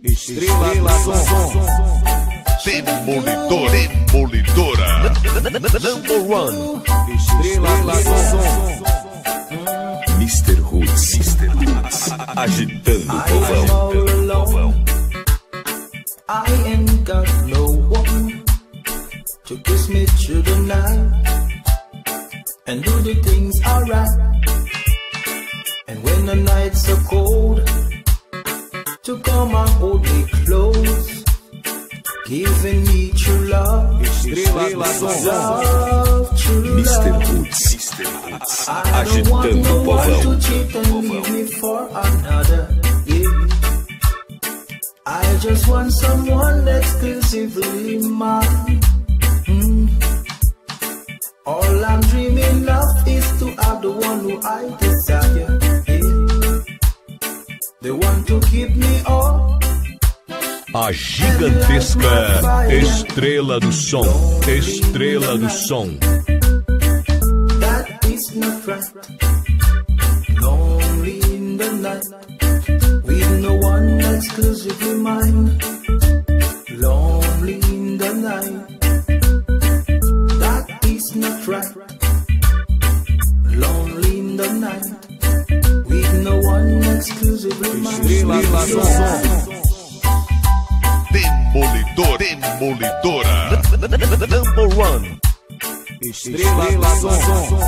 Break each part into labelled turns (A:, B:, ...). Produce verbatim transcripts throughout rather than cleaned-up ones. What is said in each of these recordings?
A: Estrela Som.
B: Demolidor, demolidora.
A: Number one. Estrela Som.
B: mister Roots, mister Roots. Agitando o povão.
C: I ain't got no one to kiss me through the night and do the things alright. And when the nights are cold, to come and hold me close, giving me true love,
A: Estrela Som.
C: love, true
B: mister
C: love.
B: Roots, mister Roots.
C: I don't want
B: Agitando
C: no
B: o
C: one to
B: povão.
C: cheat and leave me for another. Yeah. I just want someone exclusively mine. Mm. All I'm dreaming of is to have the one who I desire. Yeah. The one to keep me up.
D: A gigantesca Estrela do Som. Estrela do Som.
C: That is not right. Lonely in the night, with no one exclusively mine. Lonely in the night, that is not right. Lonely in the night, with no one exclusively mine.
A: Estrela Som.
B: Demolidor, demolidora.
D: Number one.
A: Estrela Som.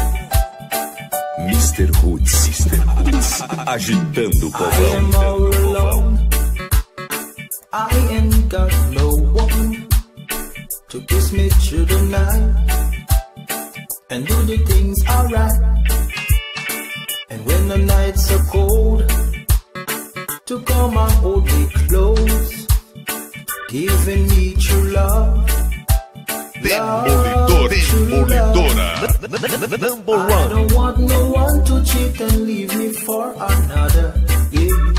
B: mister Roots, mister Roots. Agitando o
C: I am
B: povão.
C: all alone. I ain't got no one to kiss me through the night and do the things alright. And when the nights are cold, to come and hold me close, giving me true love.
B: Demolidor, demolidora.
D: Number
C: I
D: one.
C: don't want no one to cheat and leave me for another. Yeah.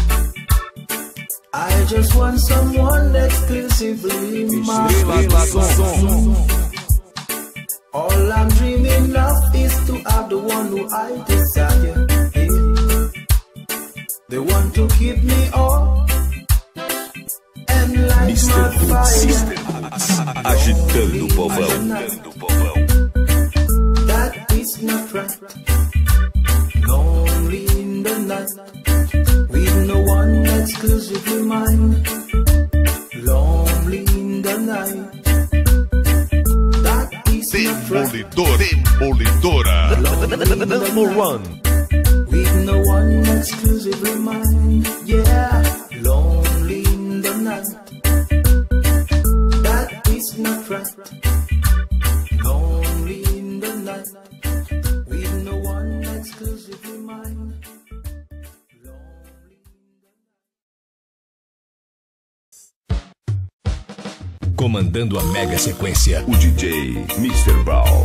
C: I just want someone exclusively mine.
A: Estrela Som.
C: All I'm dreaming of is to have the one who I desire. Yeah. The one to keep me up and light
B: mister
C: my
B: Roots, mister
C: fire.
B: Roots. Agitando o povão. Agitando o povão.
C: That is not right. Lonely in the night, with no one exclusively mine. Lonely in the night, that is not right.
B: Demolidor, demolidora.
D: Number one.
C: With no one exclusively mine. Yeah, lonely in the night, that is not right. Lonely in the night, with no one exclusively mine.
D: Comandando a mega sequência.
B: O D J mister Brown.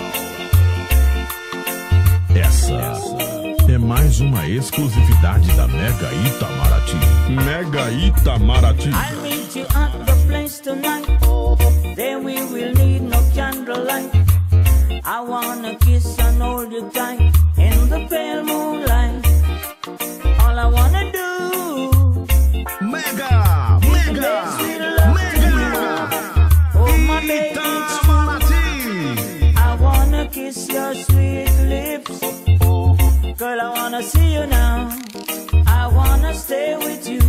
E: Essa é mais uma exclusividade da Mega Itamaraty. Mega Itamaraty.
F: I'll meet you at the place tonight. There we will need no candlelight. I wanna kiss and hold you tight in the pale moonlight. All I wanna do,
E: Mega! Mega!
F: dance with love to you. Oh my baby,
E: Itamaraty.
F: I wanna kiss your sweet lips. Girl, I wanna see you now. I wanna stay with you.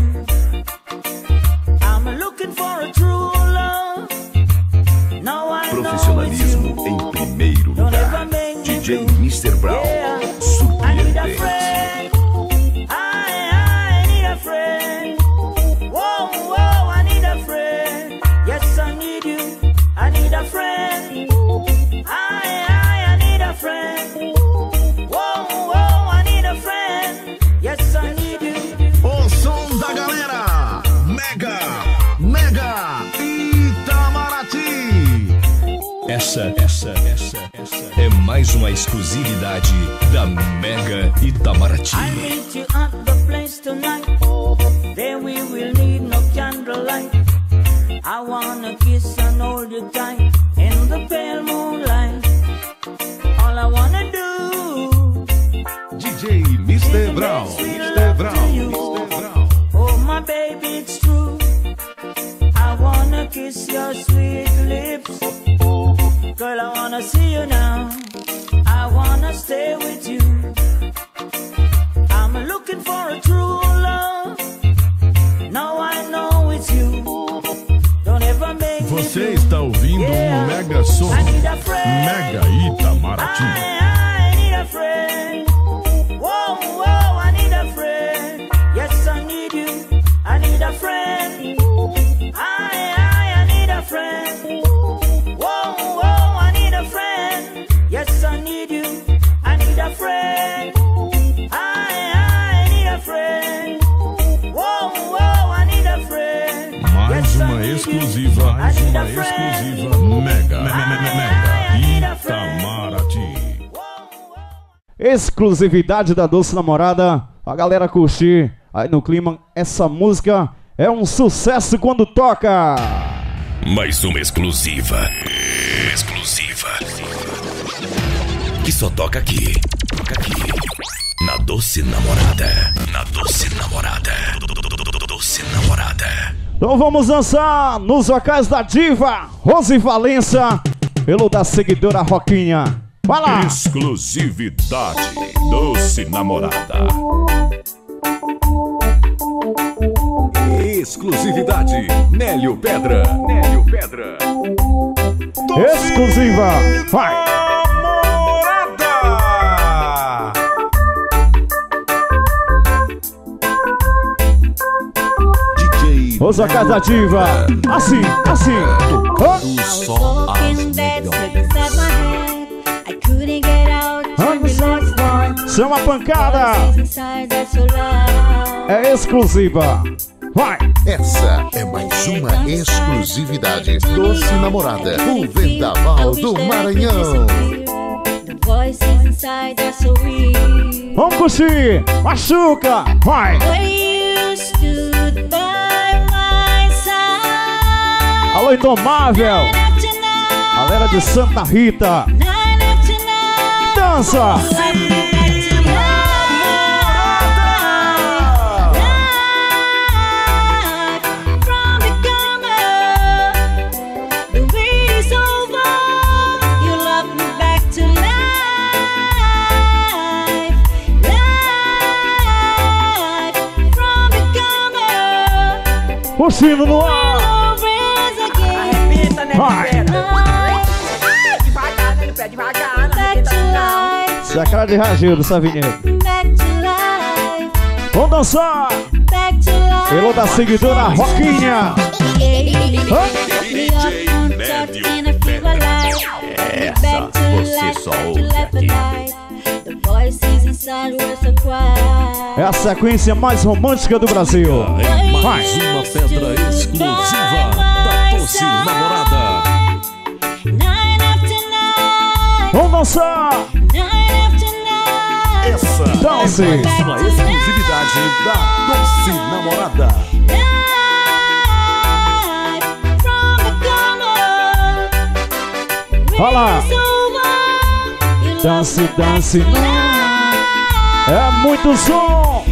F: I'm looking for a true love. Now I know it's
B: Profissionalismo
F: you.
B: em primeiro
F: Don't
B: lugar.
F: ever make me
B: D J
F: blue.
B: mister Brown.
F: Yeah. I need a
B: Surpreendente.
F: friend. I, I need a friend. Whoa, whoa, I need a friend. Yes, I need you. I need a friend. I, I, I need a friend. Whoa, whoa, I need a friend. Yes, I need you.
E: O som da galera. Mega! Mega Itamaraty.
D: Essa, essa, essa, essa é mais uma exclusividade da Mega Itamaraty.
F: I meet you at the place tonight. There we will need no candlelight. I wanna kiss and hold you tight in the pale moonlight. All I wanna do,
E: D J mister Brown. mister Brown. mister Brown.
F: oh my baby, it's true
E: Você está ouvindo um Mega Som,
F: I need a friend.
E: Mega Itamaraty.
F: I, I need a friend. Whoa, whoa, I need a friend. Yes, I need you. I need a friend. I, I, I need a friend. Whoa, whoa, I need a friend. Yes, I need you. I need a friend. I, I need a friend. Whoa, whoa, I need a friend.
E: Mais uma exclusiva, mais uma exclusiva Mega, Mega Itamaraty.
G: Exclusividade da Doce Namorada. A galera curtir aí no clima. Essa música é um sucesso quando toca.
B: Mais uma exclusiva. Exclusiva. Que só toca aqui. Toca aqui. Na Doce Namorada. Na Doce Namorada. Doce Namorada.
G: Então vamos dançar nos vocais da diva Rose Valença, pelo da seguidora Roquinha. Vai lá!
D: Exclusividade Doce Namorada.
A: Exclusividade Nélio Pedra. Nélio Pedra.
G: Exclusiva! Vai! Os vocais da diva. Assim, assim.
A: Só
G: São uma pancada. É exclusiva. Vai!
H: Essa é mais uma exclusividade Doce Namorada, o Vendaval do Maranhão.
G: Vamos curtir! Machuca! Vai! Alô, Indomável! Galera de Santa Rita! Dança! Curtindo no ar!
F: Arrebenta, né,
G: Vai.
F: Devagar, né, pé devagar, arrebenta não.
G: Essa é a cara de Ragildo, Savinheiro. Vamos dançar! Pelo da seguidora Roquinha!
D: Essa você só ouve aqui.
G: É a sequência mais romântica do Brasil.
D: Em
G: Vai!
D: mais uma pedra exclusiva da Doce Namorada.
G: Vamos dançar!
D: Essa
G: Dance!
D: é mais uma exclusividade da Doce Namorada.
G: Vai lá! Dance, dance! É muito som!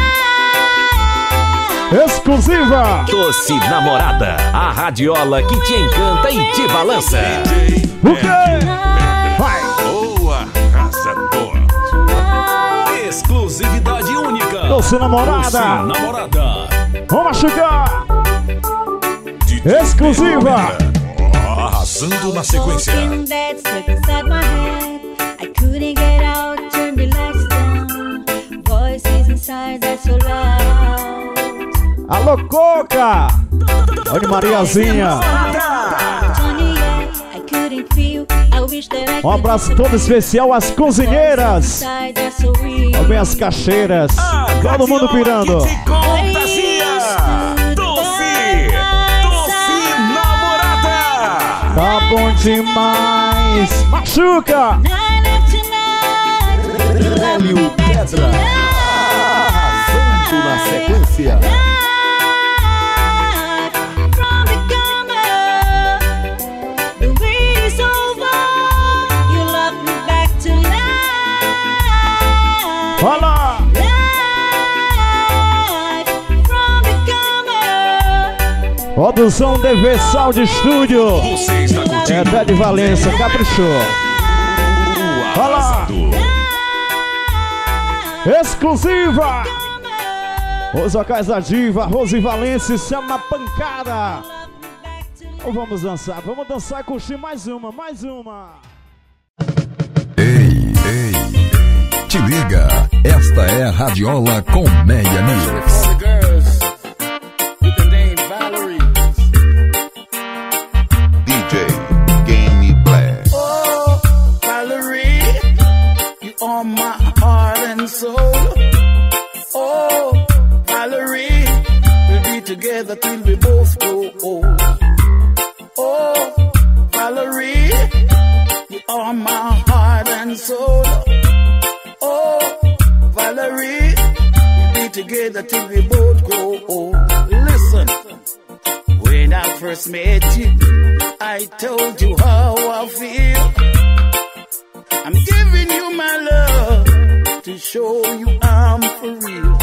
G: Exclusiva!
B: Doce Namorada, a radiola que te encanta e te balança.
G: O quê? Vai!
D: Boa arrasador. Exclusividade única.
G: Doce Namorada!
D: Doce Namorada.
G: Vamos machucar!
D: D J
G: Exclusiva!
D: Pedra. Arrasando na sequência.
G: Alô, Coca! Olha Mariazinha! Um abraço todo especial às cozinheiras! Também as cacheiras! Todo mundo pirando!
B: Doce! Doce Namorada!
G: Tá bom demais! Machuca!
A: Nélio Pedra. Arrasando na sequência.
G: Olá! Produção D V Sound Studio.
D: Você está curtindo
G: É Dé de Valença, caprichou.
D: o
G: Olá!
D: arrasador.
G: Exclusiva! Os vocais da diva Rose Valença, isso é uma pancada. Ou vamos dançar? Vamos dançar e curtir mais uma, mais uma.
D: Ei, ei, te liga. Esta é a Radiola com Meia Mix.
H: D J Game Black.
C: Oh, Valerie, you are my heart and soul. Oh, Valerie, we'll be together till we both grow old. Oh, Valerie, you are my heart and soul. Oh, Valerie, we'll be together till we both grow old. Listen, when I first met you, I told you how I feel. I'm giving you my love to show you I'm for real.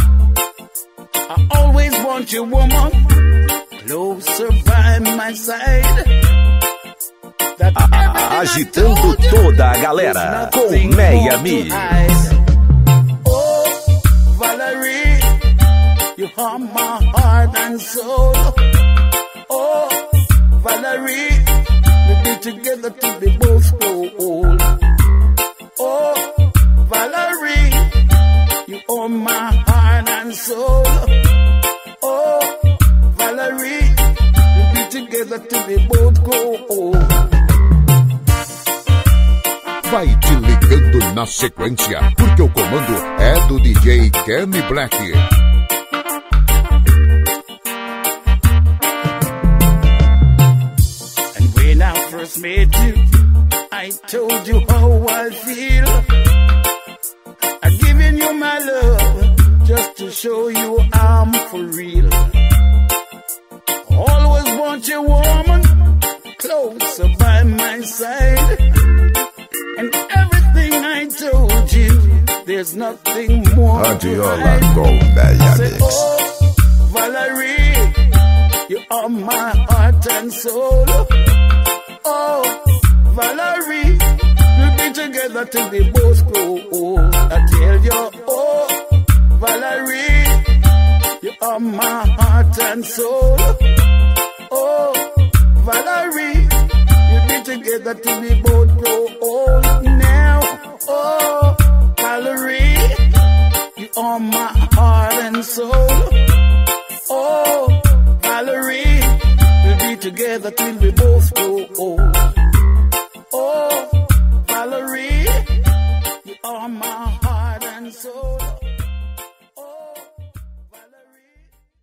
C: I always want you, woman, closer by my side. That
B: Agitando toda a galera com Meia Mix.
C: Oh, Valerie, you are my heart and soul. Oh, Valerie, we'll be together till we both grow old. Oh, Valerie, you are my heart and soul. Oh, Valerie, we'll be together till we both grow old.
H: Vai te ligando na sequência, porque o comando é do D J Kenny Black.
C: And when I first met you, I told you how I feel. I'm giving you my love just to show you I'm for real. Always want you, woman, closer by my side. And everything I told you, there's nothing more.
D: Radiola com Meia
C: Say,
D: Mix.
C: oh, Valerie, you are my heart and soul. Oh, Valerie, we'll be together till we both grow old. I tell you, oh, Valerie, you are my heart and soul. Oh, Valerie, we'll be together till we both grow old. Now, oh, Valerie, you are my heart and soul. Oh, Valerie, we'll be together till we both grow old. Oh, Valerie, you are my heart and soul. Oh, Valerie.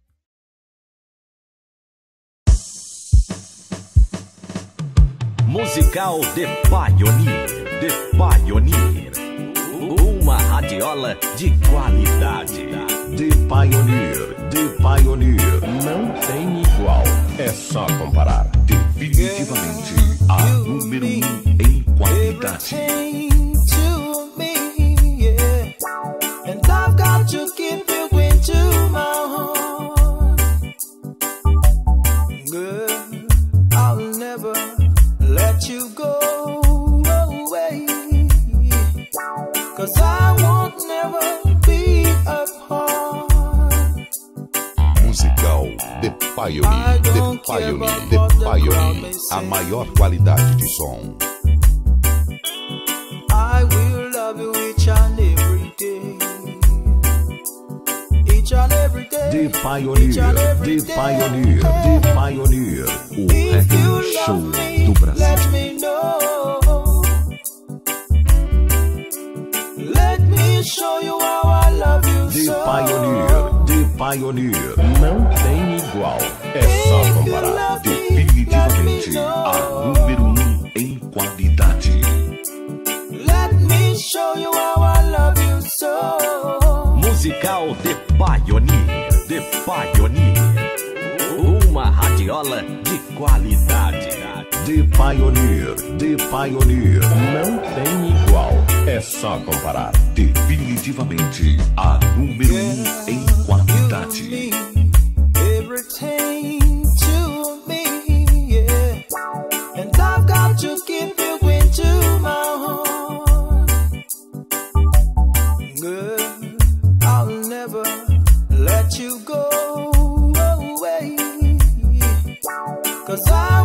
B: Musical The Pioneer, The Pioneer. Uma radiola de qualidade. The Pioneer, The Pioneer.
D: Não tem igual, é só comparar.
B: Definitivamente a número um em qualidade.
C: To me, yeah. And I've got to keep you into my heart. Girl, I'll never let you go away. Cause I won't never be apart.
H: Musical The Pioneer, The Pioneer, The Pioneer. A maior qualidade de som.
C: I will love you each and every day. Each and every day.
B: The Pioneer, The Pioneer, The Pioneer. O reggae show do Brasil.
C: Let me know. Let me show you how I love you
B: The
C: so.
B: Pioneer, The Pioneer.
D: Não tem igual, é só comparar.
B: Definitivamente a número um em qualidade.
C: Let me show you how I love you so.
B: Musical The Pioneer, The Pioneer. Uma radiola de qualidade. The Pioneer, The Pioneer.
D: Não tem igual, é só comparar.
B: Definitivamente a número um em qualidade.
C: Everything to me, yeah. And I've got to keep you into my heart. Girl, I'll never let you go away. Cause I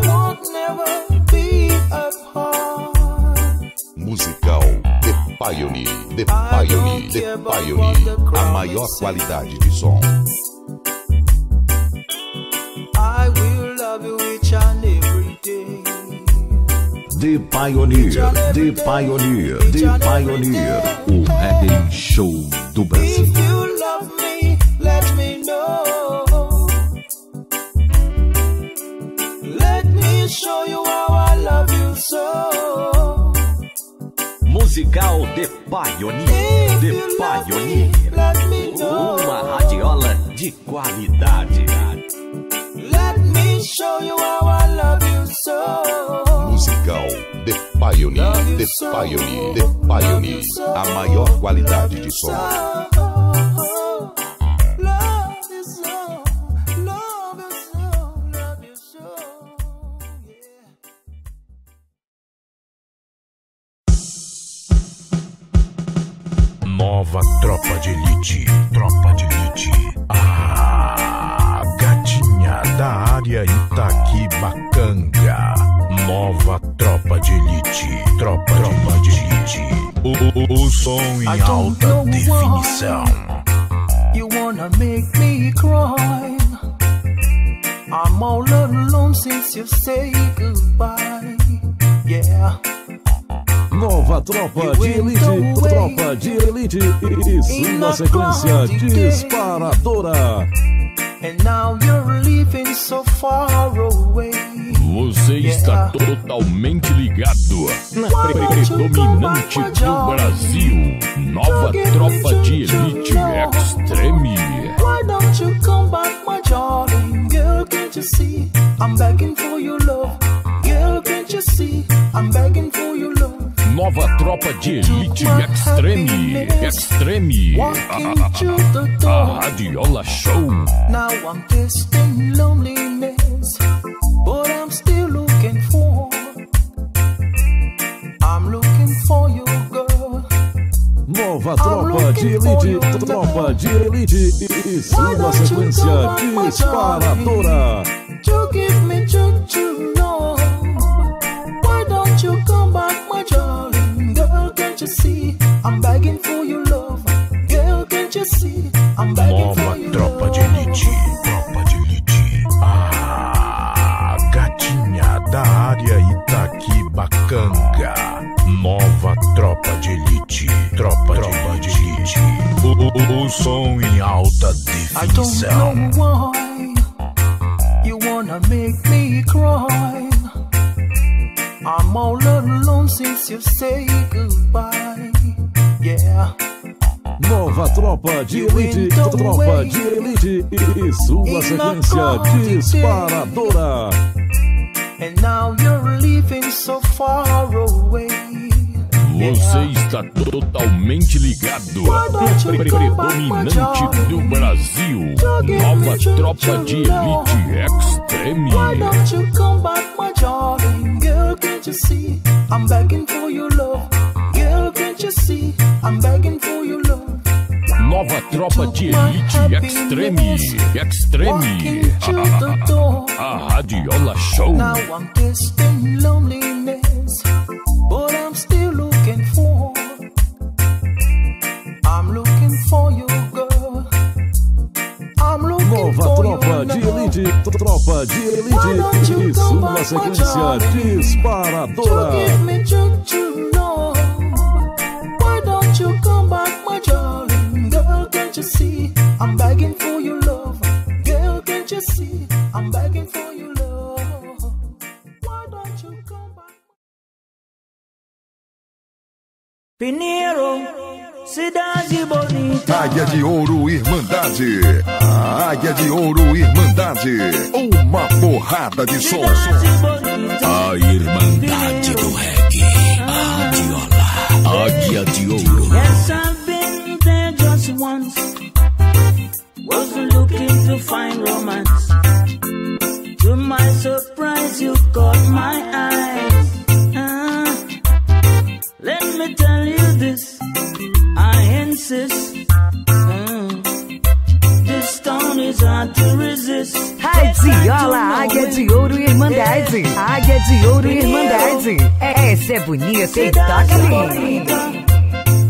H: Pioneer, The Pioneer, The Pioneer, a maior qualidade de som.
C: I will love you each and every day.
D: The Pioneer, The Pioneer, The Pioneer, o reggae show do Brasil.
C: If you love me, let me know. Let me show you how I love you so.
B: Musical The Pioneer, The Pioneer, uma radiola de qualidade.
C: Let me show you how I love you so.
H: Musical The Pioneer, The Pioneer, The Pioneer, a maior qualidade de som.
D: Nova tropa de elite, tropa de elite. Ah, gatinha da área Itaquibacanga. Nova tropa de elite, tropa, tropa de elite. O, o, o som em alta definição.
C: You wanna make me cry. I'm all alone since you say goodbye. Yeah.
E: Nova tropa de elite, tropa de elite e sua sequência disparadora.
C: And now you're leaving so far away.
E: Você está totalmente ligado na predominante do Brasil. Nova tropa de elite extreme.
C: Why don't you come back, my darling? Girl, can't you see? I'm begging for your love. Girl, can't you see? I'm begging for your love.
E: Nova tropa de elite extreme, extreme. A, a radiola show.
C: Now I'm tasting loneliness, but I'm still looking for. I'm looking for you, girl.
E: Nova tropa de elite, tropa de elite e sua sequência disparadora.
C: You give me juju love. Why don't you come back, my darling? Girl, can't you see? I'm begging for your love. Girl, can't you see? I'm begging
D: Nova
C: for your
D: tropa
C: love.
D: de elite, tropa de elite. Ah, gatinha da área Itaquibacanga. Nova tropa de elite, tropa, tropa de elite. O, o, o som em alta
C: I don't
D: definição.
C: know why you wanna make me cry. I'm all alone since you say goodbye. Yeah.
E: Nova tropa de elite, tropa de elite e sua sequência disparadora.
C: And now you're leaving so far away.
E: Você está totalmente ligado na predominante do Brasil. Nova tropa de elite extreme.
C: Why don't you come back, my darling? Girl, can't you see? I'm begging for your love. Girl, can't you see? I'm begging for your love.
E: Nova tropa de elite extreme, extreme. A, a, a radiola show.
C: Now I'm tasting loneliness, but I'm still looking for. I'm looking for you, girl. I'm looking
E: Nova
C: for
E: tropa
C: your
E: de
C: love.
E: elite, tropa de elite e sua sequência disparadora.
C: You give me juju love. Why don't you come back, my darling? Girl, can't you see? I'm begging for your love. Girl, can't you see? I'm begging for your love. Why don't you come back?
F: Pinheiro, cidade bonita.
H: Águia de Ouro Irmandade. A Águia de Ouro Irmandade. Uma porrada de som.
B: A Irmandade do Reggae, a radiola, Águia de Ouro.
F: Yes, I've been there just once. Wasn't looking to find romance. To my surprise, you caught my eyes. Ah, let me tell you this, I insist. Mm, this town is hard to resist.
I: Radiola Águia de Ouro Irmandade. Águia de Ouro Irmandade. Essa é bonita e toca ali.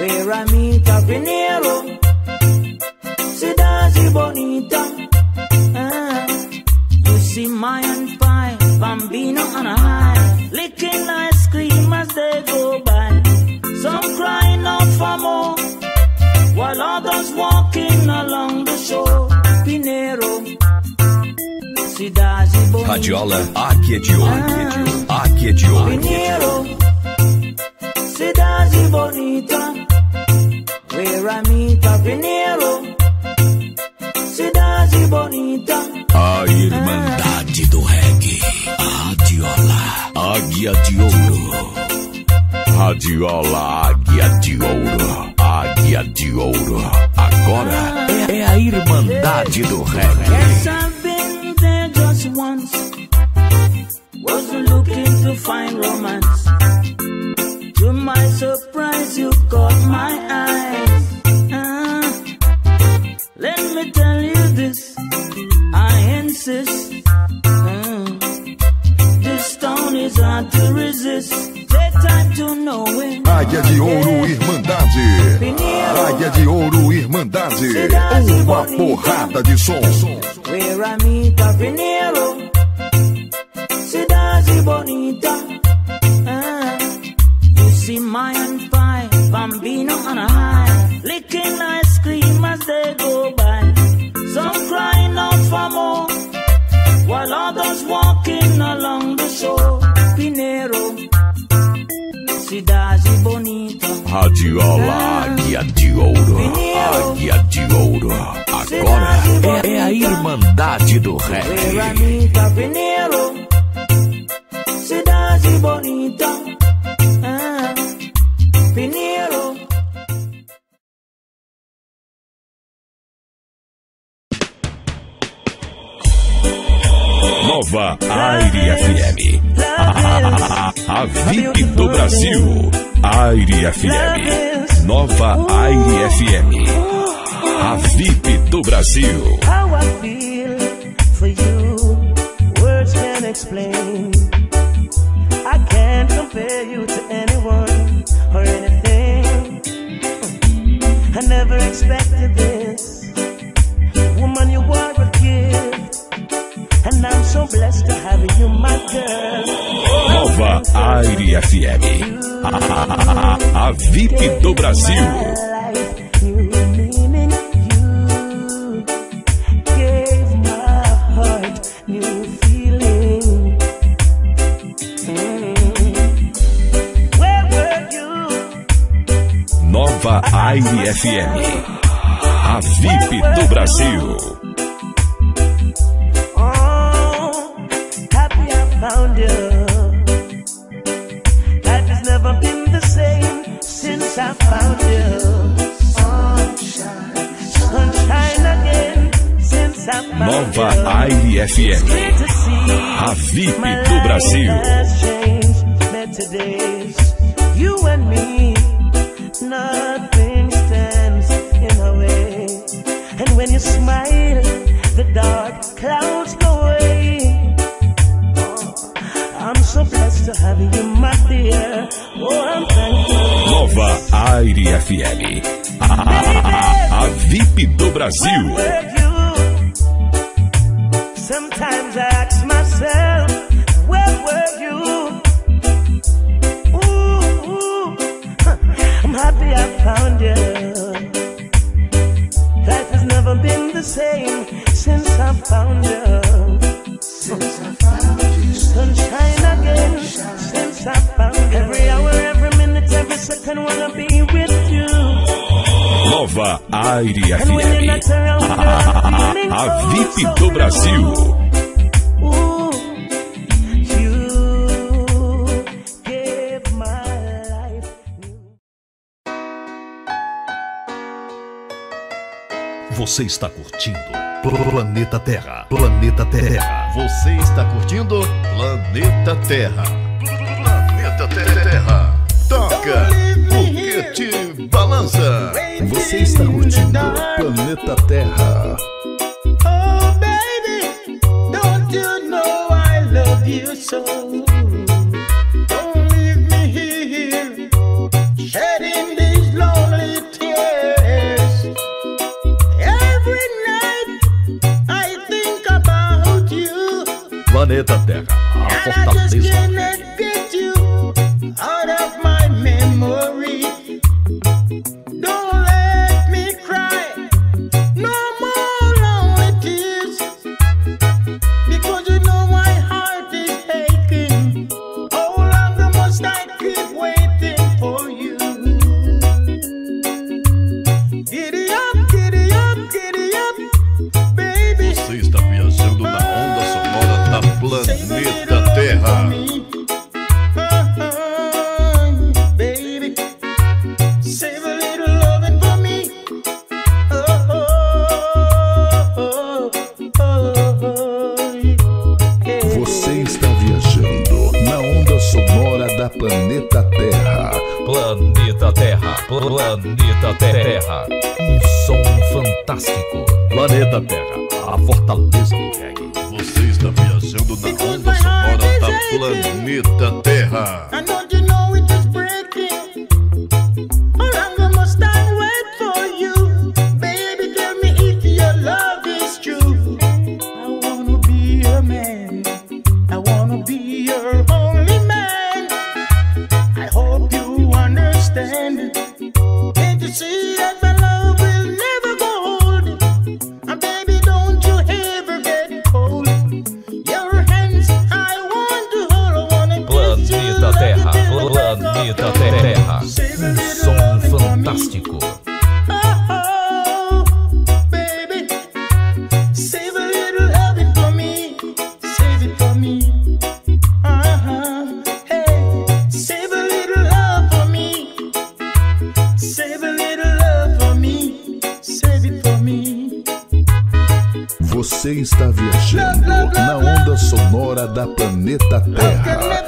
F: where I meet a Pinero. Cidade bonita. Ah, you see Mayan pie, Bambino on a high, licking ice cream as they go by. Some crying out for more, while others walking along the shore. Pinero, cidade bonita.
B: Radiola, aqui é de ouro. Ah, aqui é de ouro.
F: Pinero, cidade bonita. Where I meet a Pinero. Cidade bonita.
B: A Irmandade do Reggae. Radiola, Águia de Ouro. Radiola, Águia de Ouro. Águia de Ouro. Agora é, é a Irmandade do Reggae.
F: Yes, I've been there just once. Wasn't looking to find romance. To my surprise, you caught my eyes. Ah, let me tell you this, I insist. Mm, this town is hard to resist. Take time to know it.
D: Águia de Ouro, Irmandade. Águia de Ouro, Irmandade. Uma porrada de som.
F: Where I meet a Pinero. Cidade bonita. Ah, you see Mayan pie, Bambino on a high, licking ice cream as they go by. Some crying out for more, while others walking along the shore. Pinero, cidade bonita.
B: Radiola, Águia de Ouro. Águia de Ouro. Agora é, é a Irmandade do Reggae.
F: Where I meet a Pinero. Cidade bonita. Ah, Pinero.
B: Nova Aire F M. A, a, a V I P do Brasil. Aire F M. Nova Aire F M. A V I P do Brasil.
F: How I feel for you, words can't explain. I can't compare you to anyone or anything. I never expected this. Woman, you are a gift, and I'm so blessed to have you, my girl.
B: Nova Aire F M. A, a, a, a V I P do Brasil. Nova Aire F M. A V I P do Brasil.
F: Oh, happy I found you. Life has never been the same since I found you. Sunshine, sunshine again since I found
B: Nova
F: you.
B: Aire F M. A V I P do Brasil.
F: You and me, nothing stands in our way. And when you smile, the dark clouds go away. Oh, I'm so blessed to have you, my dear. Oh, I'm thankful.
B: Nova Aire F M. A, a, a V I P do Brasil.
F: Sometimes I ask myself, where were you? Ooh, ooh. I'm happy I found you. Life has never been the same since I found you. Since I found you. Sunshine again since I found you. Every hour, every minute, every second, wanna be with you.
B: Nova Aire F M. A, a, a V I P do Brasil.
J: Você está curtindo Planeta Terra. Planeta Terra. Você está curtindo Planeta Terra. Planeta Terra. Toca o que te balança. Você está curtindo Planeta Terra.
C: Oh baby, don't you know I love you so? Don't leave me here, shedding these lonely
J: Planeta Terra, a fortaleza do reggae. Planeta Terra.
D: Você está viajando na onda sonora da Planeta Terra.
B: Planeta Terra, Planeta Terra. Um som fantástico.
J: Planeta Terra, a fortaleza do reggae. Você está viajando na onda sonora da Planeta Terra.
B: Planeta Terra, um som fantástico.
D: Você está viajando na onda sonora da Planeta Terra.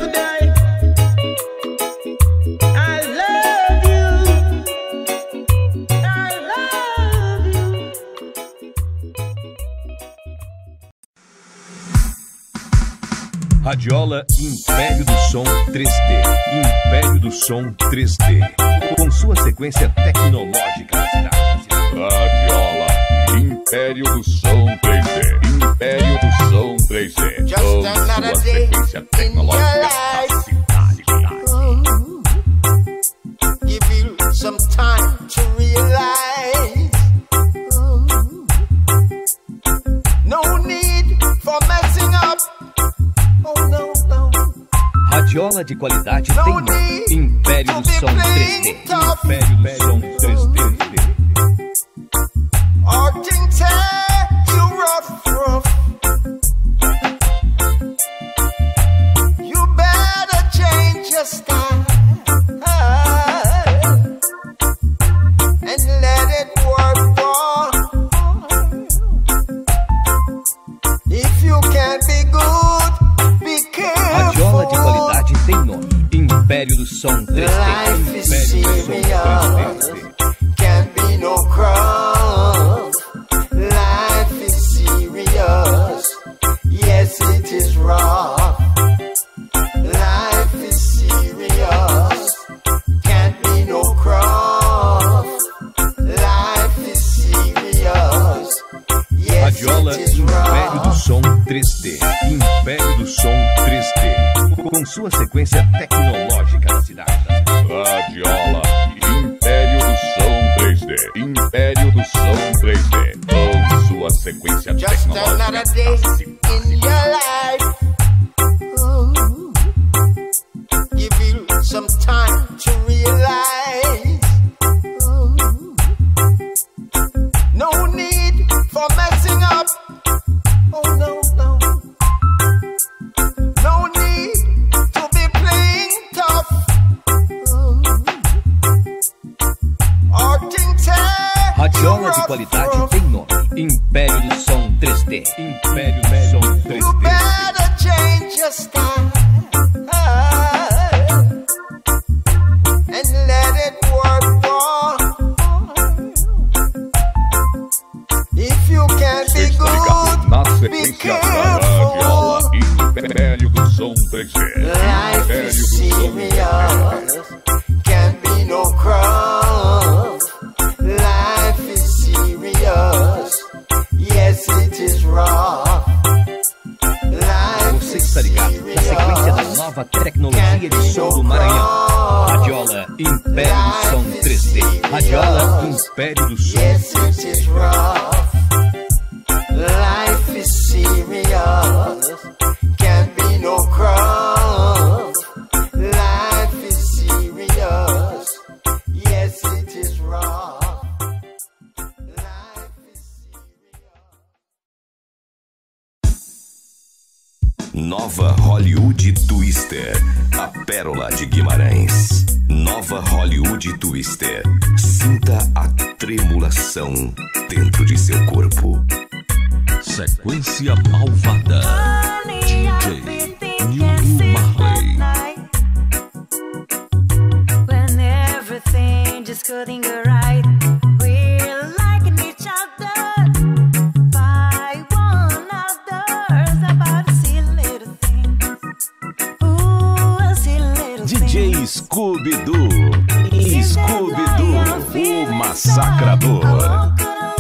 B: Radiola Império do Som três D. Império do Som três D. Com sua sequência tecnológica.
A: Radiola Império do Som três D. Império do Som três D. Com sua sequência tecnológica da cidade.
K: Give you some time to realize. No need for messing up. Oh, no, no.
B: Radiola de qualidade tem nome. Império do Som três D. Império do Som três D.
K: Or can tell you rough, rough. You better change your style and let it work for. If you can't be good, be careful.
B: Radiola de qualidade tem nome. Império do Som três D.
K: Life is
B: Império do Som três D.
K: Can't be no cross. Life is serious. Yes, it is rough. Life is serious. Can't be no cross. Life is serious. Yes,
B: Radiola
K: it is
B: Império do
K: rough.
B: Som três D. Império do Som três D. Com sua sequência tecnológica na cidade.
A: Radiola Império do Som três D. Império do Som três D. Com sua sequência
K: Just another
A: tecnológica
K: day
A: da cidade.
K: in your life. Ooh. Give you some time to realize. Ooh. No need for messing up. Oh no, no. No need to be playing tough. Ooh. Or can tell
B: Radiola de qualidade tem nome. Império do Som três D. Império do Som três
K: you
B: D.
K: better change your style and let it work for. If you can't be good,
A: Na
K: be
A: sequência da Radiola
K: careful.
A: Império do Som três D.
K: Life
A: Império
K: is
A: do Som
K: serious. Can't be no cross. Life is serious. Yes, it is rough. Life
L: está ligado na sequência da nova tecnologia de som do Maranhão. Radiola Império do Som três D. Radiola Império do Som.
K: Yes, it is rough. Life is serious. Can't be no cross. Life is serious. Yes, it is rough.
B: Nova Hollywood Twister, a pérola de Guimarães. Nova Hollywood Twister, sinta a tremulação dentro de seu corpo.
D: Sequência malvada, D J Nildo Marley.
M: When everything just couldn't go right, we're liking each other. By one another's about to see little things. Ooh, see little
B: D J Scooby-Doo, Scooby-Doo, o massacrador.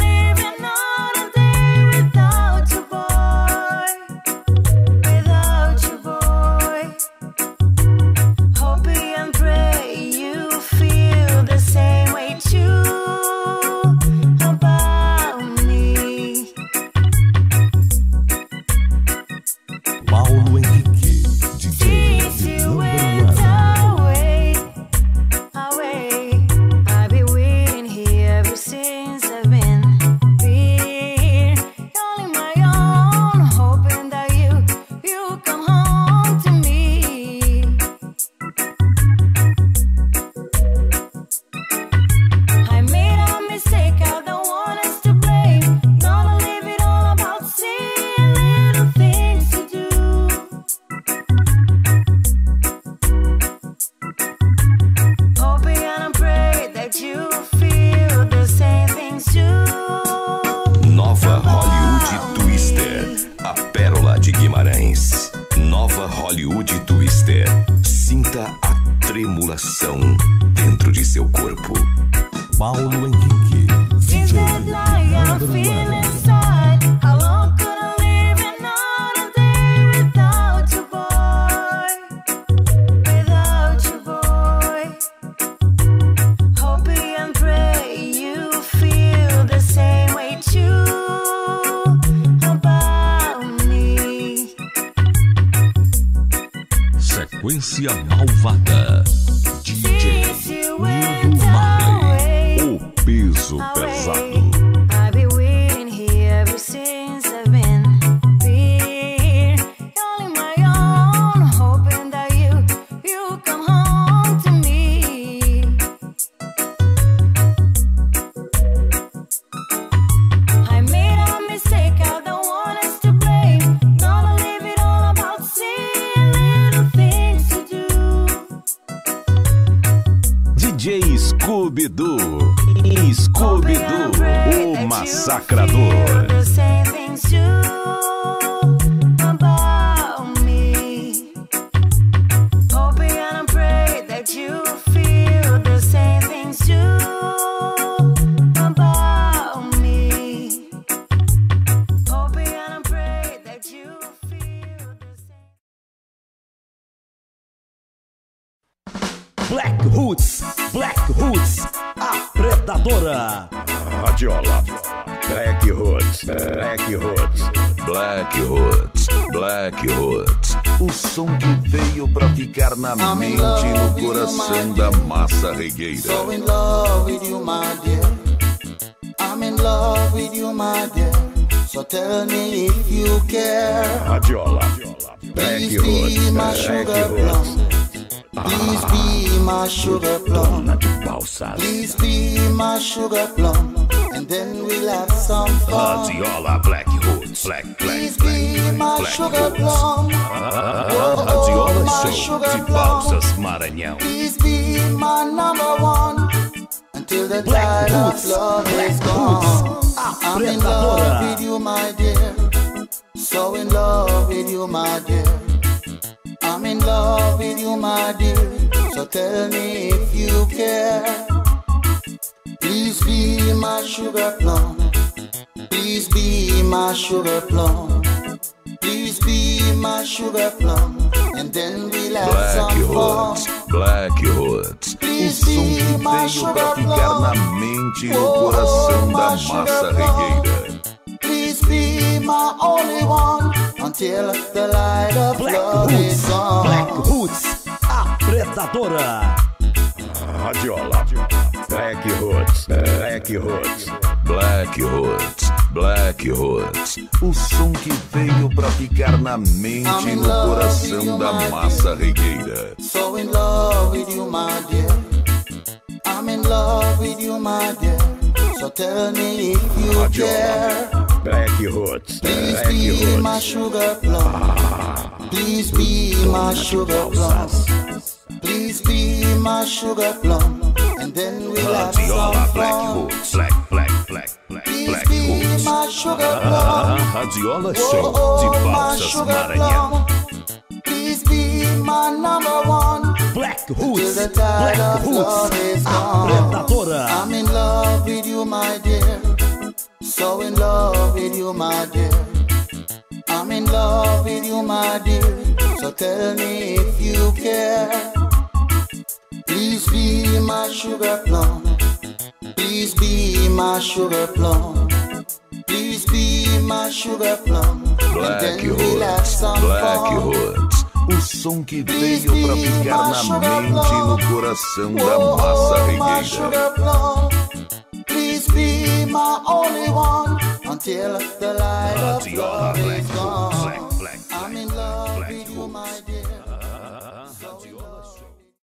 D: Paulo Henrique, D J number
M: away, away. I've been waiting here ever since I've been here, only my own, hoping that you, you come home to me. I made a mistake, I don't want us to blame. Gonna leave it all about seeing little things to do. Hoping and pray that you feel the same things too.
B: Nova Hollywood Twister, a pérola de Guimarães. Nova Hollywood Twister, sinta a tremulação dentro de seu corpo.
D: Paulo Henrique, D
M: Since
D: J
M: that night I'm
D: number
M: feeling
D: one.
M: sad. How long could I live another day without you, boy? Without you, boy. Hoping and pray you feel the same way too about me.
D: Sequência malvada, D J Nildo Marley, o peso pesado.
M: I've been waiting here ever since I've been here, only my own, hoping that you, you come home to me. I made a mistake, I don't want us to blame. Gonna leave it all about seeing little things to do.
B: D J Scooby-Doo, Scooby-Doo, o massacrador.
M: The same things too about me. Hoping and pray that you feel the same things too about me. Hoping and pray that you feel the same.
N: Black Roots, Black Roots, a predadora.
J: Radiola, Black Roots, Black Roots,
B: Black Roots, Black Roots.
J: o som que veio pra ficar na mente e no coração da massa regueira.
C: So in love with you, my dear. I'm in love with you, my dear. So tell me if you care.
J: Radiola,
C: Please be my sugar plum. Please be my sugar plum. Please be my sugar plum. And then we'll have some fun.
J: Radiola, Black Roots, Black, Black,
C: Please
J: Black,
C: be my
J: Black
C: sugar
J: Roots.
C: plum.
J: Radiola Show de Balsas, Maranhão.
C: Please be my number one. Until the tide of love is gone. I'm in love with you, my dear. So in love with you, my dear. I'm in love with you, my dear. So tell me if you care. Please be my sugar plum. Please be my sugar plum.
K: Please be my sugar plum, and then we'll have
B: Black
K: some
B: Hoods,
K: fun.
B: Black Hoods.
J: O som que veio pra ficar na mente e no coração da massa regueira.
K: Please be my only one until the light of
N: Black
K: love
N: Hoods,
K: is gone.
N: Black Hoods, a predadora.
B: Radiola. Black Hoods, Black Hoods, Black Hoods, Black Hoods.
J: O som que veio pra ficar na mente e no coração da massa regueira.
K: So in love with you, my dear. I'm in love with you, my dear. So tell me if you care.
B: Black Hoods,
K: Please
B: Black
K: be my
B: Hoods.
K: sugar plum. Please be my sugar plum. Please be my sugar plum. And then we'll have
B: Radiola,
K: some
B: Black
K: fun.
B: Hoods, Black, Black, Black, Black,
K: Please
B: Black
K: be
B: Hoods.
K: my sugar plum.
B: Radiola Show
K: Oh,
B: de
K: my
B: Balsas
K: sugar
B: Maranhão.
K: plum. Please be my number one.
N: Black
K: Till
N: Hoods,
K: the tide
N: Black
K: of love
N: Hoods,
K: is
N: a
K: gone.
N: predadora.
K: I'm in love with you, my dear. So in love with you, my dear. I'm in love with you, my dear. So tell me if you care. Please be my sugar plum. Please be my sugar plum. Please be my sugar plum. And
B: Black
K: then we'll have
B: Hoods,
K: some
B: Black
K: fun.
B: Hoods.
J: O som que veio pra ficar na mente e no coração da massa
K: Oh, my
J: regueira.
K: sugar plum. Please be my only one until the light of
B: Radiola,
K: love
B: Black
K: is
B: Hoods,
K: gone.
B: Black, Black,
K: I'm in
B: Black,
K: love
B: Black
K: with you, my
B: Hoods.
K: dear.
B: Radiola Show.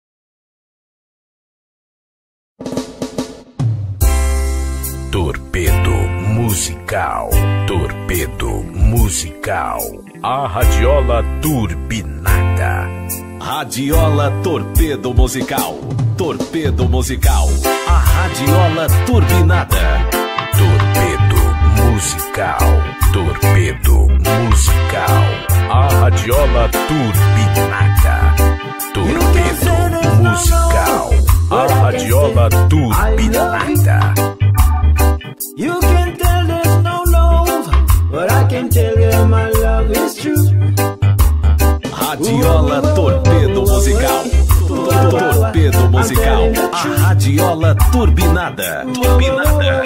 D: Torpedo musical, torpedo musical, a radiola turbinada.
L: Radiola Torpedo Musical. Torpedo Musical. A radiola turbinada.
D: Torpedo musical, torpedo musical, a radiola turbinada. Torpedo musical, a radiola turbinada.
F: You can tell there's no love, but I can tell you my love is true.
L: Radiola Torpedo Musical. Torpedo Musical. A radiola turbinada. Turbinada.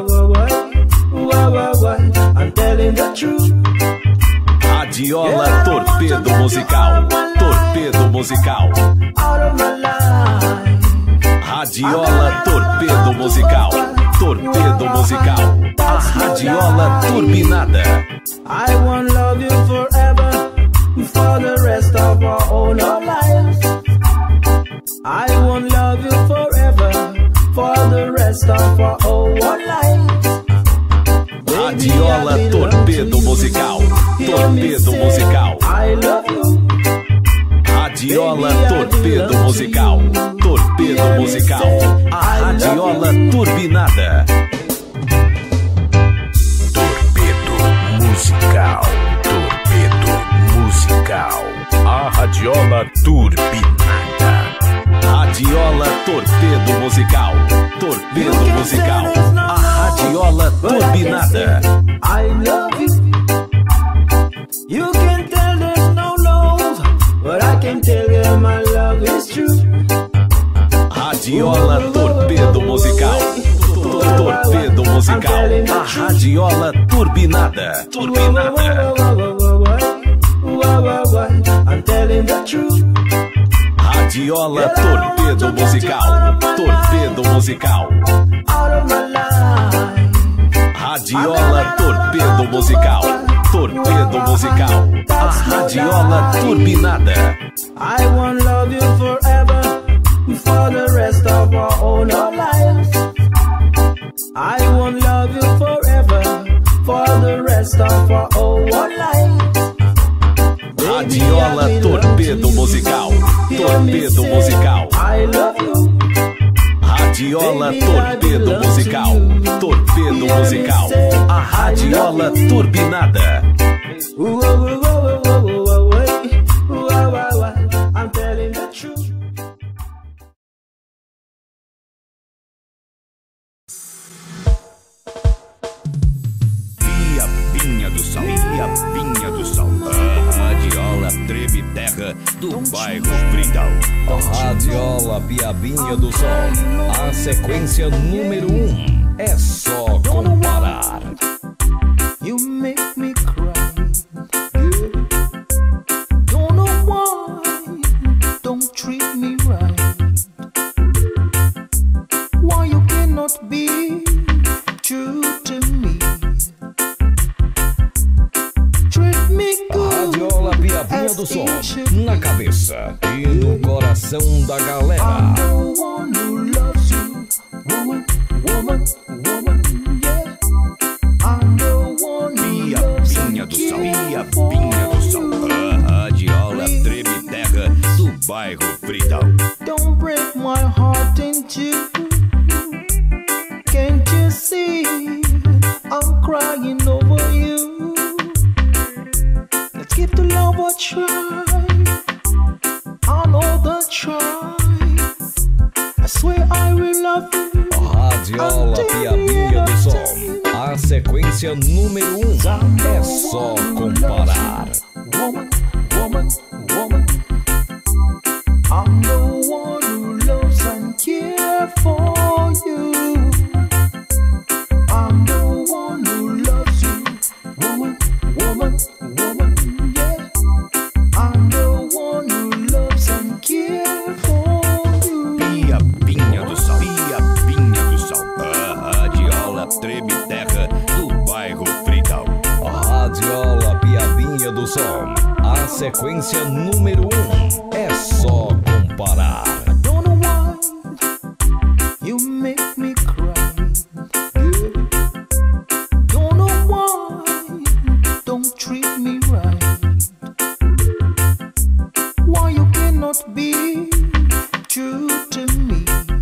F: I'm telling the truth.
L: Radiola Torpedo Musical. Torpedo Musical.
F: Out of my life.
L: Radiola Torpedo Musical. Torpedo Musical. A radiola turbinada.
F: I won't love you forever, for the rest of our own lives. I won't love you forever, for the rest of our own lives.
L: Radiola Torpedo Musical. Torpedo Musical.
F: I love you.
L: Radiola Torpedo Musical. Torpedo Musical. A radiola turbinada.
D: Torpedo musical, torpedo musical, a radiola turbinada.
L: Radiola Torpedo Musical. Torpedo Musical. A radiola turbinada.
F: I love you. You can tell there's no love, but I can tell you my love is true.
L: Radiola Torpedo Musical. Torpedo Musical. A radiola turbinada. Turbinada.
F: I'm telling the truth.
L: Radiola Torpedo Musical. Torpedo Musical.
F: Out of my life.
L: Radiola Torpedo Musical. Torpedo Musical. A radiola turbinada.
F: I won't love you forever, for the rest of our own lives. I won't love you forever, for the rest of our own lives.
L: Radiola Torpedo Musical. Torpedo Musical.
F: I love you.
L: Radiola Torpedo Musical. Torpedo Musical. A radiola turbinada.
F: I'm telling the truth.
B: Piapinha do Sal. Piapinha do Sal.
L: do bairro Fridal. Radiola Piabinha do Sol, a sequência número um, é só comparar.
C: You make me cry, yeah. Don't know why, don't treat me right. Why you cannot be true to me? Treat me good.
L: Radiola Piabinha do Som, na cabeça e no coração da galera.
C: I'm the one who loves you, woman, woman, woman, yeah. I'm the one who loves
L: Piabinha do Sol, Piabinha do Sol, a radiola treme terra do bairro Fridal.
C: Don't break my heart in two. Can't you see I'm crying over you? Let's give the love a try. I know the try. I swear I will love you.
L: Radiola Piabinha do Som, a sequência número um, é só comparar.
C: Woman, woman, woman. I'm the one who loves and cares for you. I'm the one who loves you, woman, woman, woman, yeah. I'm the one who loves and cares for you.
L: Piabinha do Sol, Piabinha do Sol, a radiola treme terra do bairro Fridal. Radiola Piabinha do Som, a sequência número um, é só comparar.
C: I don't know why you make me cry, yeah. Don't know why, don't treat me right. Why you cannot be true to me?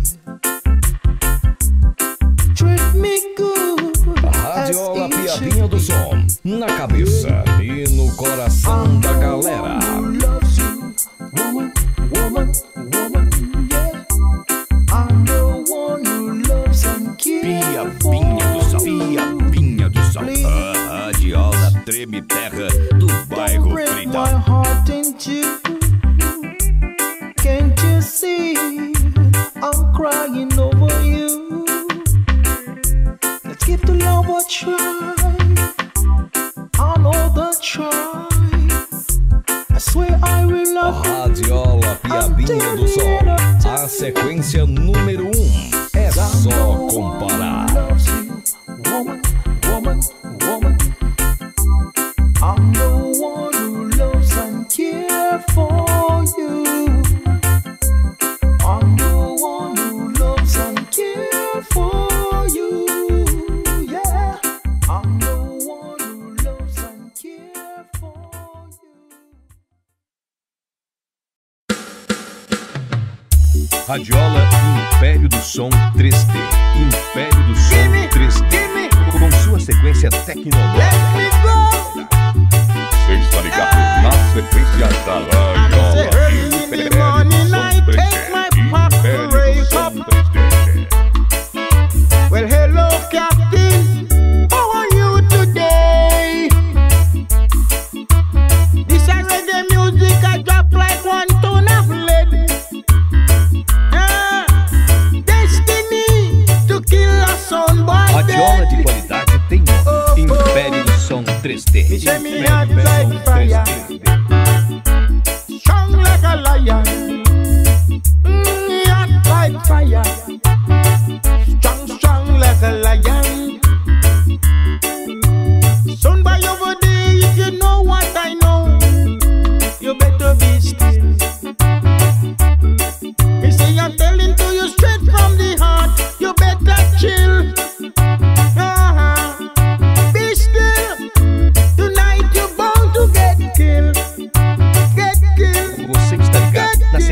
C: Treat me good.
L: Radiola Piabinha do Som, na cabeça e no coração da galera.
C: Loves you, woman, woman, woman, yeah. I'm the one who loves and cares for
L: Piabinha do Sol,
C: you.
L: Piabinha do Sol, a radiola treme terra do bairro
C: Break my
L: Fridal.
C: heart in two. Can't you see I'm crying over you? Let's give the love a try. I know the try. I swear I will love you.
L: Radiola Piabinha do Sol, a sequência número um, é só comparar.
C: Loves you, woman, woman, woman. I'm the one who loves and cares for you. I'm the one who loves and cares for you. Yeah, I'm the one who loves and cares for you.
L: Radiola Império do Som três D. Império do Som três D. Com sua sequência tecnológica.
A: Você está ligado na sequência da radiola Império do Som três D. Império do Som três D.
O: Well, hello, Captain. How are you today? This is reggae music. I drop like one ton of lead. Ah, destiny to kill a son boy.
L: Radiola de qualidade tem nome. Império do Som três D. Império do Som três D.
O: Strong like a lion. Mm, hot like fire. Strong, strong like a lion. Son boy over there, if you know what I know, you better be still. Me say I'm telling to you straight from the heart, you better chill. Uh-huh. Be still. Tonight you're bound to get killed. Get killed.
L: Você está ligado na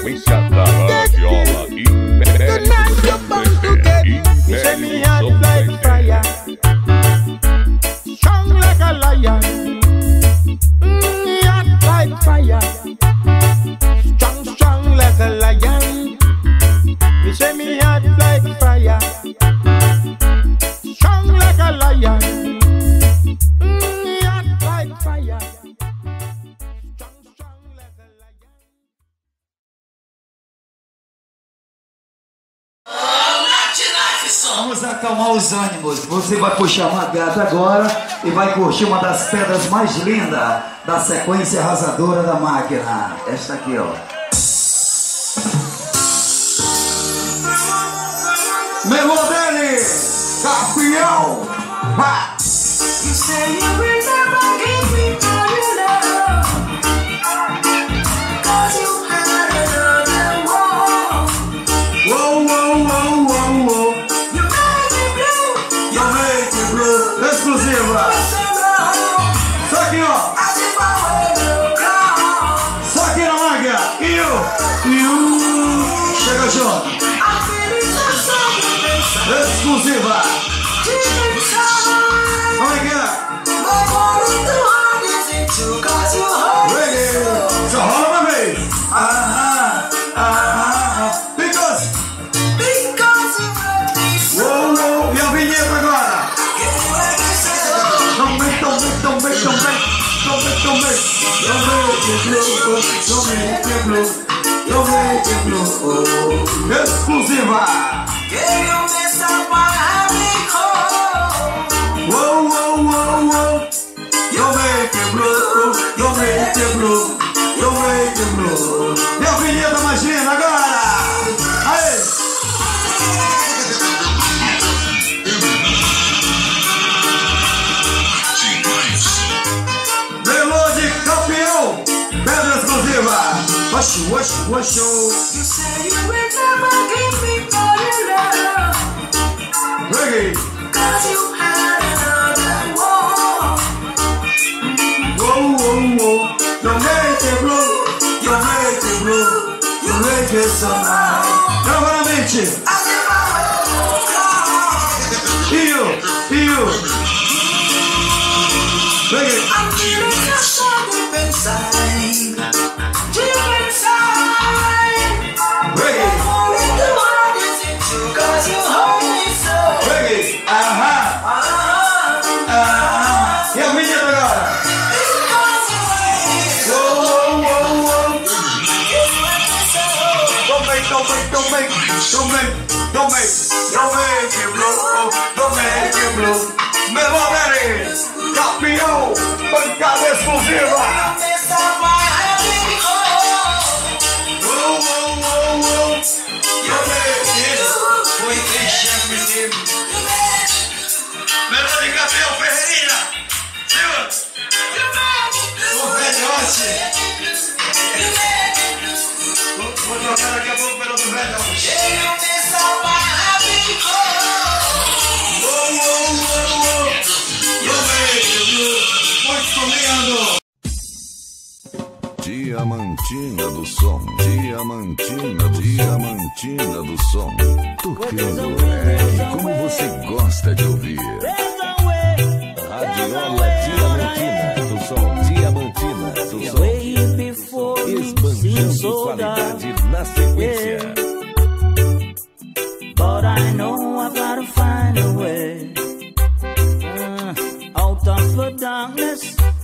A: sequência da radiola Império do Som três D. Império do Som três D.
O: Strong like a lion, mm, hot like fire. Strong, strong like a lion. Me say me hot like fire. Strong like a lion, mm, hot like fire.
P: Vamos acalmar os ânimos. Você vai puxar uma gata agora e vai curtir uma das pedras mais lindas da sequência arrasadora da máquina. Esta aqui, ó. Melodele, campeão. Ha! You say you will never give me all your love, 'cause you had another war. Whoa, whoa, whoa, whoa, whoa. You make me blue. You make me blue. Exclusiva. Só aqui, ó. Só aqui na máquina. E eu, e eu. Chega junto. Exclusiva. Como é que é? Reggae. Só rola uma vez. Ah, ah, ah. Because. Because you make me so. Uou, uou. E a vinheta agora. Don't make, don't make, don't make, don't make. Don't make, don't make. Don't make it blue. Don't make it blue. Don't make it blue. Exclusiva. Can you miss up my happy home? Whoa, whoa, whoa, whoa. You make it blue. You make it blue. You make it blue. E a vinheta imagina agora. Aí. Melody campeão. Pedra exclusiva. Wash, wash, wash. You say you will never give me all your love. Reggae. 'Cause you had another war. Whoa, whoa, whoa. You make it blue. You make it blue. You make it so nice. Novamente. Io, io. Reggae. I'm feeling your soul deep inside. Deep inside. Reggae. I'm falling the world is into 'cause you hold me so. Reggae. Ahá. Ahá. E a vinheta agora. Whoa, whoa, whoa, whoa. Don't make, don't make, don't make, don't make, don't make, don't make it blue. Don't make it blue. Melodele, campeão, bancada exclusiva. Whoa, whoa, whoa, whoa. You make it. Foi deixa menino. Melodele, campeão, Ferreirinha. Viu? O velhote. Vou trocar daqui a pouco pelo do velhote. Whoa, whoa, whoa, whoa. You make it blue. Muito lindo.
B: Diamantina do som, Diamantina, Diamantina do som. Tocando reggae como você gosta de ouvir. Radiola Diamantina do som, Diamantina do som. Esbanjando qualidade na sequência.
F: But I know I've got to find a way uh, out of the darkness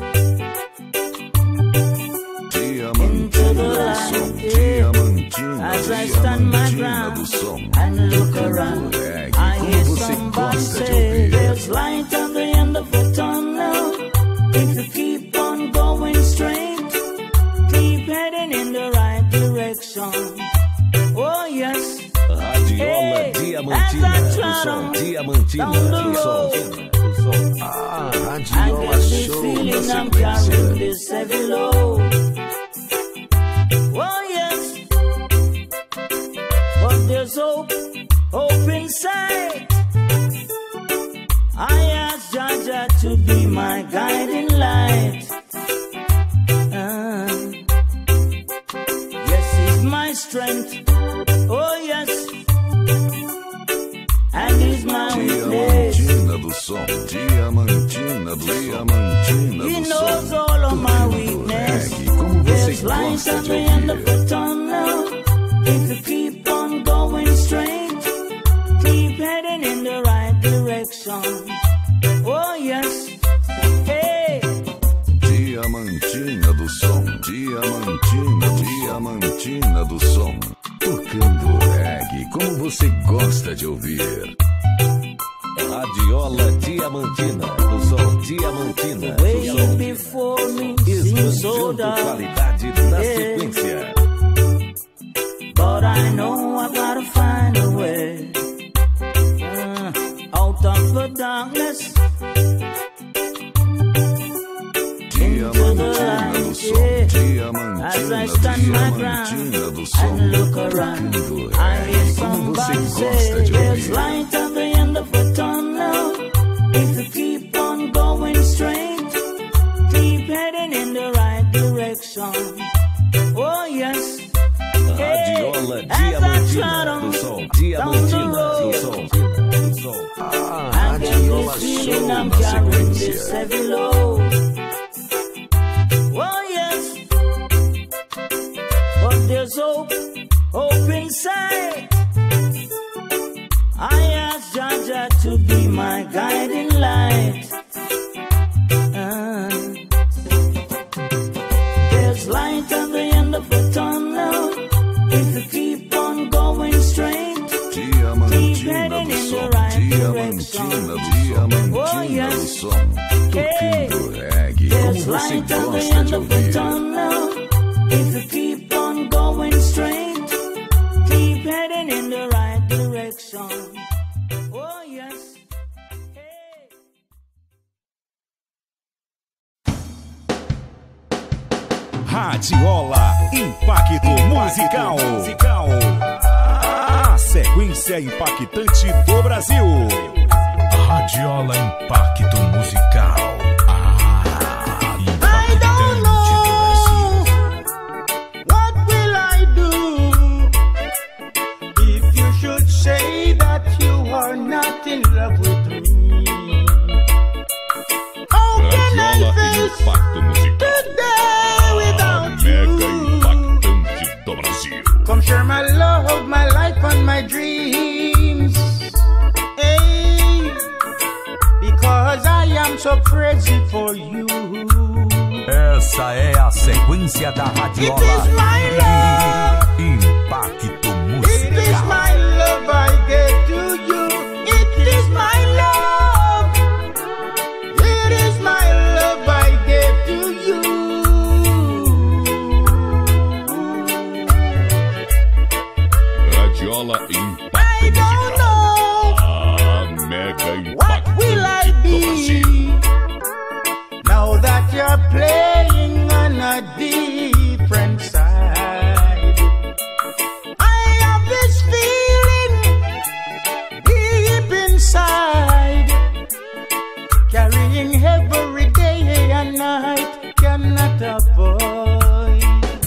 F: into the light, yeah. As I stand my ground and look around, I hear somebody say there's light at the end of the tunnel. If you keep on going straight, keep heading in the right direction. Oh yes.
B: Radiola Diamantina do som, Diamantina do som, do som. Ah, Radiola Show da sequência.
F: Oh yes, but there's hope, hope inside. I ask Jaja to be my guiding light. Uh, yes, he's my strength. strength. Oh yes, and he's my witness.
B: Diamantina do som, diamantina do diamantina
F: He
B: do
F: knows
B: som.
F: all of my weakness.
B: Como você
F: There's light
B: gosta
F: at
B: de
F: the end of
B: ouvir.
F: the tunnel. If you keep on going straight, keep heading in the right direction. Oh yes, hey.
B: Diamantina do som, diamantina, diamantina do som. Tocando reggae, como você gosta de ouvir.
L: Radiola Diamantina do som, Diamantina do
F: Way
L: som.
F: before me seems so
L: Expandindo
F: dark.
L: qualidade na
F: Yeah.
L: sequência.
F: But I know I gotta find a way uh, out of the darkness into the light. Yeah. As I stand my ground and look around, I hear somebody say there's light at the end of the tunnel. If you keep on going straight, keep heading in the right direction. Oh yes.
L: Radiola Diamantina do som, Diamantina do som, do som.
F: Ah, Radiola Show na sequência. Oh yes, but there's hope, hope inside. I ask Jaja to be my guiding light. Uh, there's light at the end of the tunnel. If you keep on going straight, keep heading in the right direction. Oh yes, hey, there's light at the end of the tunnel. If you keep on going straight, keep heading in the right direction. Oh yes.
Q: Radiola Impacto Musical. A sequência impactante do Brasil.
D: Radiola Impacto Musical. Ah,
O: I don't know what will I do if you should say that you are not in love with me. How can I
A: Radiola
O: face
A: Impacto Musical.
O: today without
A: Mega
O: you?
A: impactante do Brasil.
O: Come share my love, my life and my dreams. Hey, because I am so crazy for you.
Q: Essa é a sequência da Radiola
O: It is my love.
Q: Impacto
O: It is
Q: Musical.
O: my love I gave to you. It is my love. It is my love I gave to you.
A: Radiola Impacto
O: I don't know
A: A Mega
O: what will I
A: impactante do Brasil.
O: be now that you're playing on a different side. I have this feeling deep inside, carrying every day and night, cannot avoid.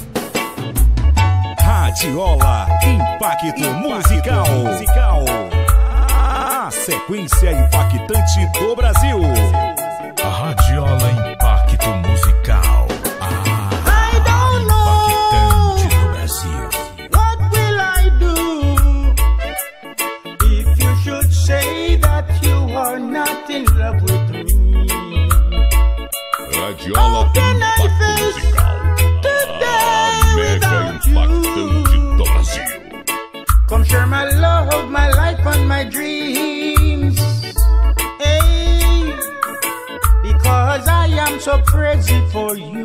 Q: Radiola Impacto Musical. A sequência impactante do Brasil.
D: Radiola Impacto Musical.
O: I don't know
D: Impactante do Brasil.
O: what will I do if you should say that you are not in love with me.
A: Radiola
O: How can I
A: Impacto
O: face
A: Musical.
O: today
A: A Mega
O: without you?
A: impactante do Brasil.
O: Come share my love, my life and my dreams. Hey, because I am so crazy for you.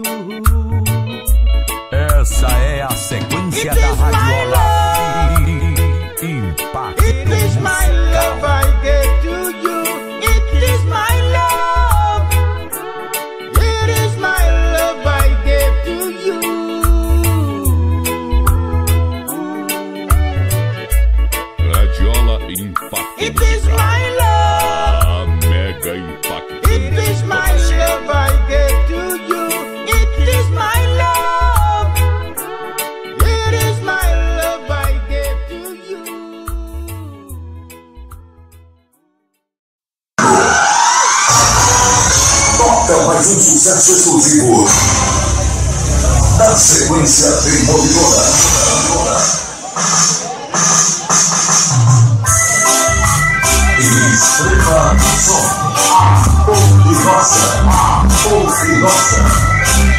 Q: Essa é a sequência
O: It
Q: da
O: is my
Q: Radiola Impacto
O: It is my love
Q: Musical.
O: I gave to you. It is my love. It is my love I gave to you.
A: Radiola Impacto
O: It is
A: Musical.
O: my love.
A: A Mega impactante
O: It is
A: do
O: my
A: Brasil.
O: love I gave to you. It is my love. It is my love
R: acesso exclusivo da sequência demolidora. Extrema som, a poderosa, a poderosa.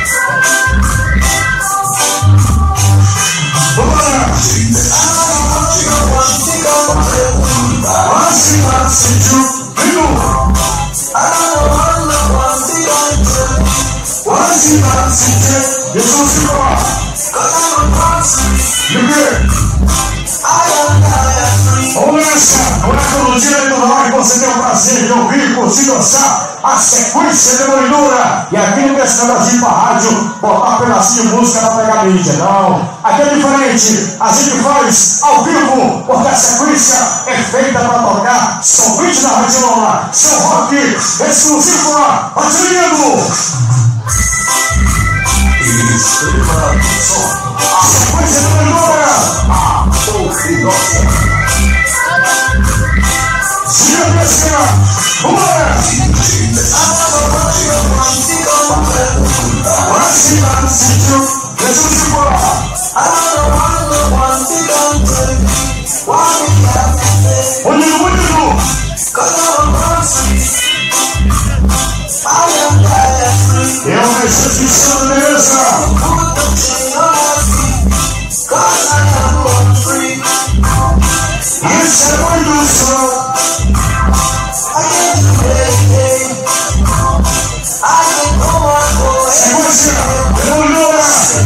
S: No dia do rock você tem o prazer de ouvir, curtir, dançar a sequência demolidora. E aqui no Pescadorzinho pra rádio, botar um pedacinho de música pra pegar a mídia. Não, aqui é diferente. A gente faz ao vivo, porque a sequência é feita pra tocar somente na radiola. Seu rock exclusivo lá, Adriano.
R: Extrema som,
S: a sequência demolidora,
R: a poderosa.
S: Sia pesca, bora! Bonito, bonito! Eu preciso de beleza! Isso é muito som! Sequência, demolidora.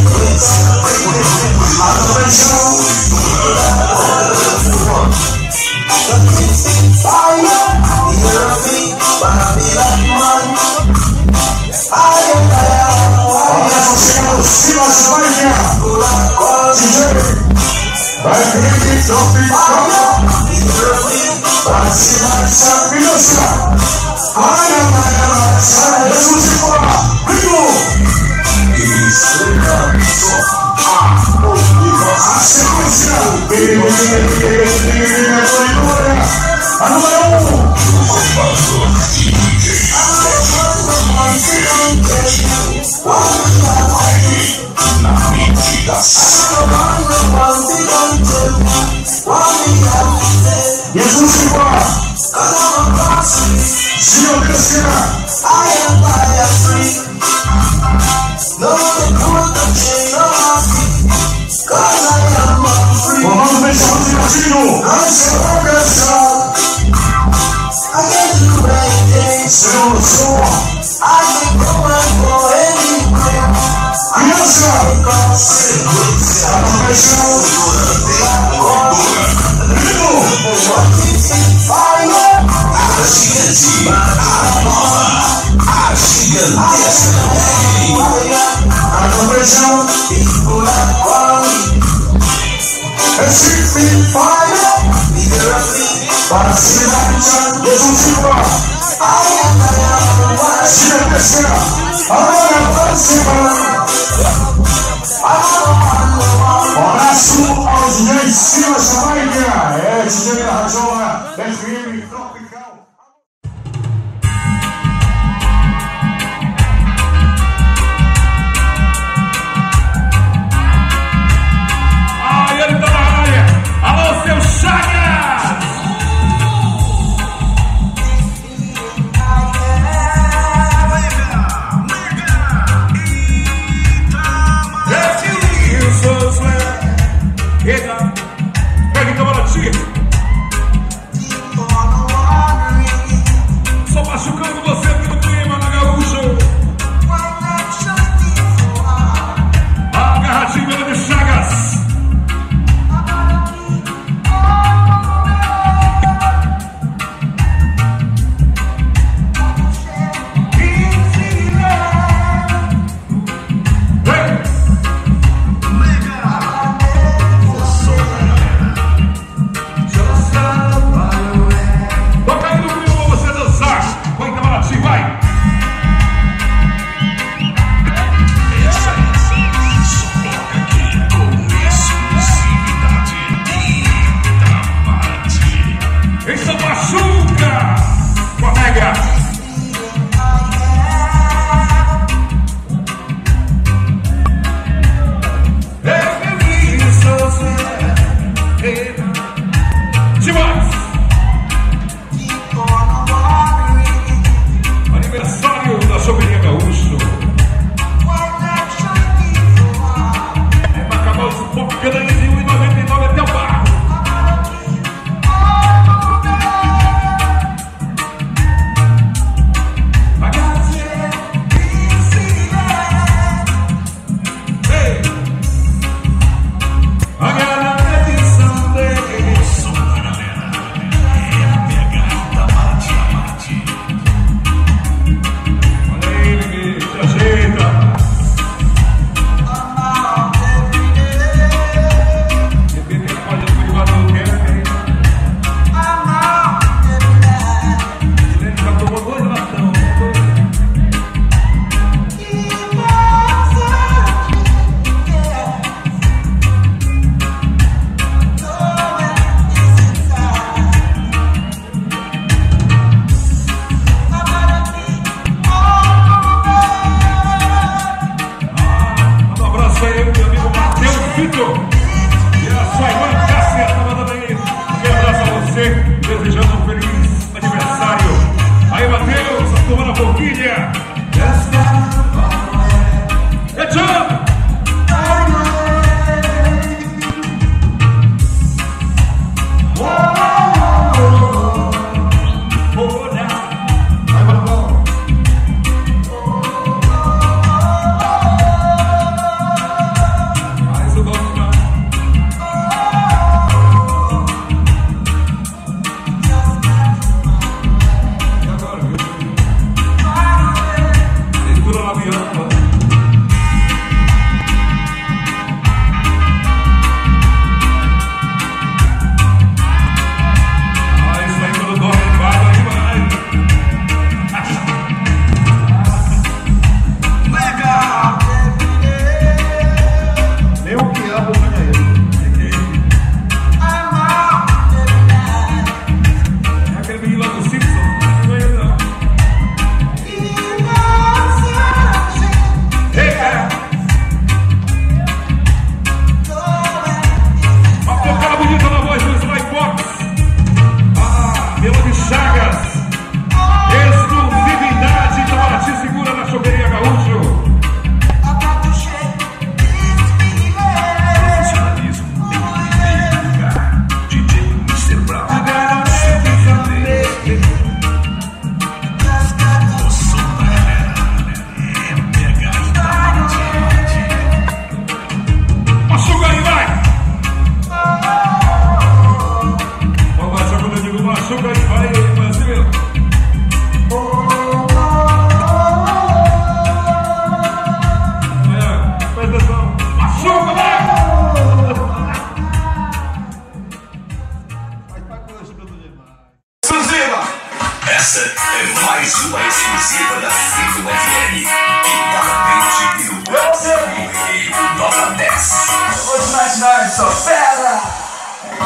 S: Atenção. Atenção, chega no Silas Bahia. D J. Vai vir, tropical. Vai se lançar, finança. Ai, ai, ai, sai, Jesus de fora.
R: Extrema som, a poderosa.
S: A sequência. A número um.
R: Na medida
S: Jesus de fora. Senhor descerá. Comando vencedor de Catinho. Senhor som. Criança. Atenção.
R: a gigante, a nova, a gigantesca.
S: A convenção Recife Fire para cidade exclusiva. Se a terceira, agora participa. Abraço aos D Js Silas Jamaica, é D J da Radiola F M Tropical.
T: Ai, ele tá na área. Alô, seu Chagas! Eita, pega então para ti. Só machucando você aqui no clima, na gaúcha. Agarradinho de Chagas. Toca aí no clima pra você dançar. Vai, Itamaraty.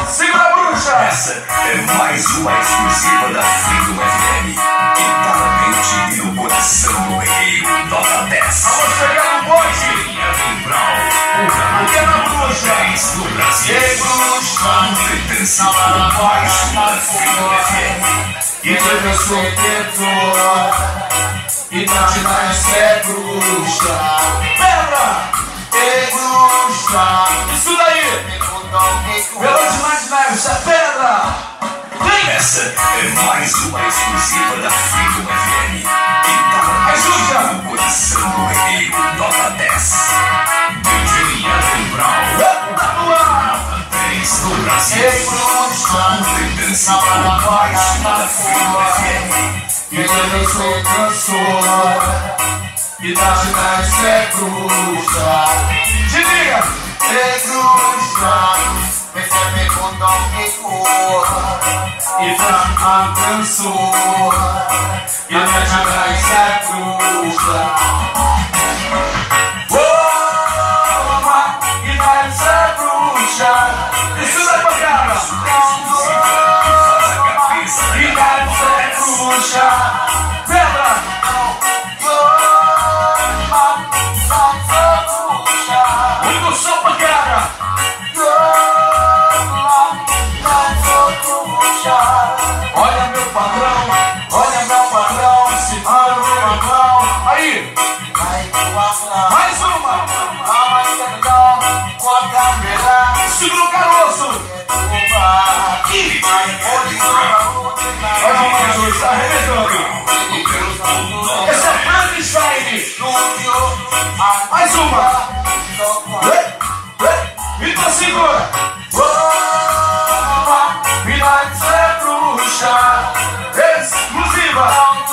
T: Segura a bruxa!
R: Essa é mais uma exclusiva da Freedom F M. E claramente e no coração do regueiro, nota dez.
T: Vamos chegar no bonde!
R: Evan Brown, o
T: Pequena bruxa!
R: dez do Brasil.
T: Ei, bruxa!
R: Pretensão mais uma Freedom F M.
T: E teve o seu teto e não te mais é bruxa. Pedra! Ei, bruxa! Isso daí! Veloz mais leve, essa pedra! Vem!
R: Essa é mais uma exclusiva da Freedom F M. E tá no coração do regueiro, nota dez. D J Evan Brown, nota dez do Brasil.
T: Ei, bruxa!
R: Pretensão mais uma da Freedom F M.
T: E eu sou cantor e das cidades é bruxa. Te diga!
K: Ei, bruxa, recebe com dom e cor.
T: E pra cantor e das cidades é bruxa. Oh, e das é bruxa. Isso não é pancada. E das é bruxa. Pedra! Liga o som pra cara! Olha meu padrão, olha meu padrão, se olha meu padrão. Aí! Mais uma! Segura o caroço! Ih! Olha o Jesus, tá arrebentando! Essa é Frankenstein! Mais uma! Então segura! E nós é bruxa exclusiva!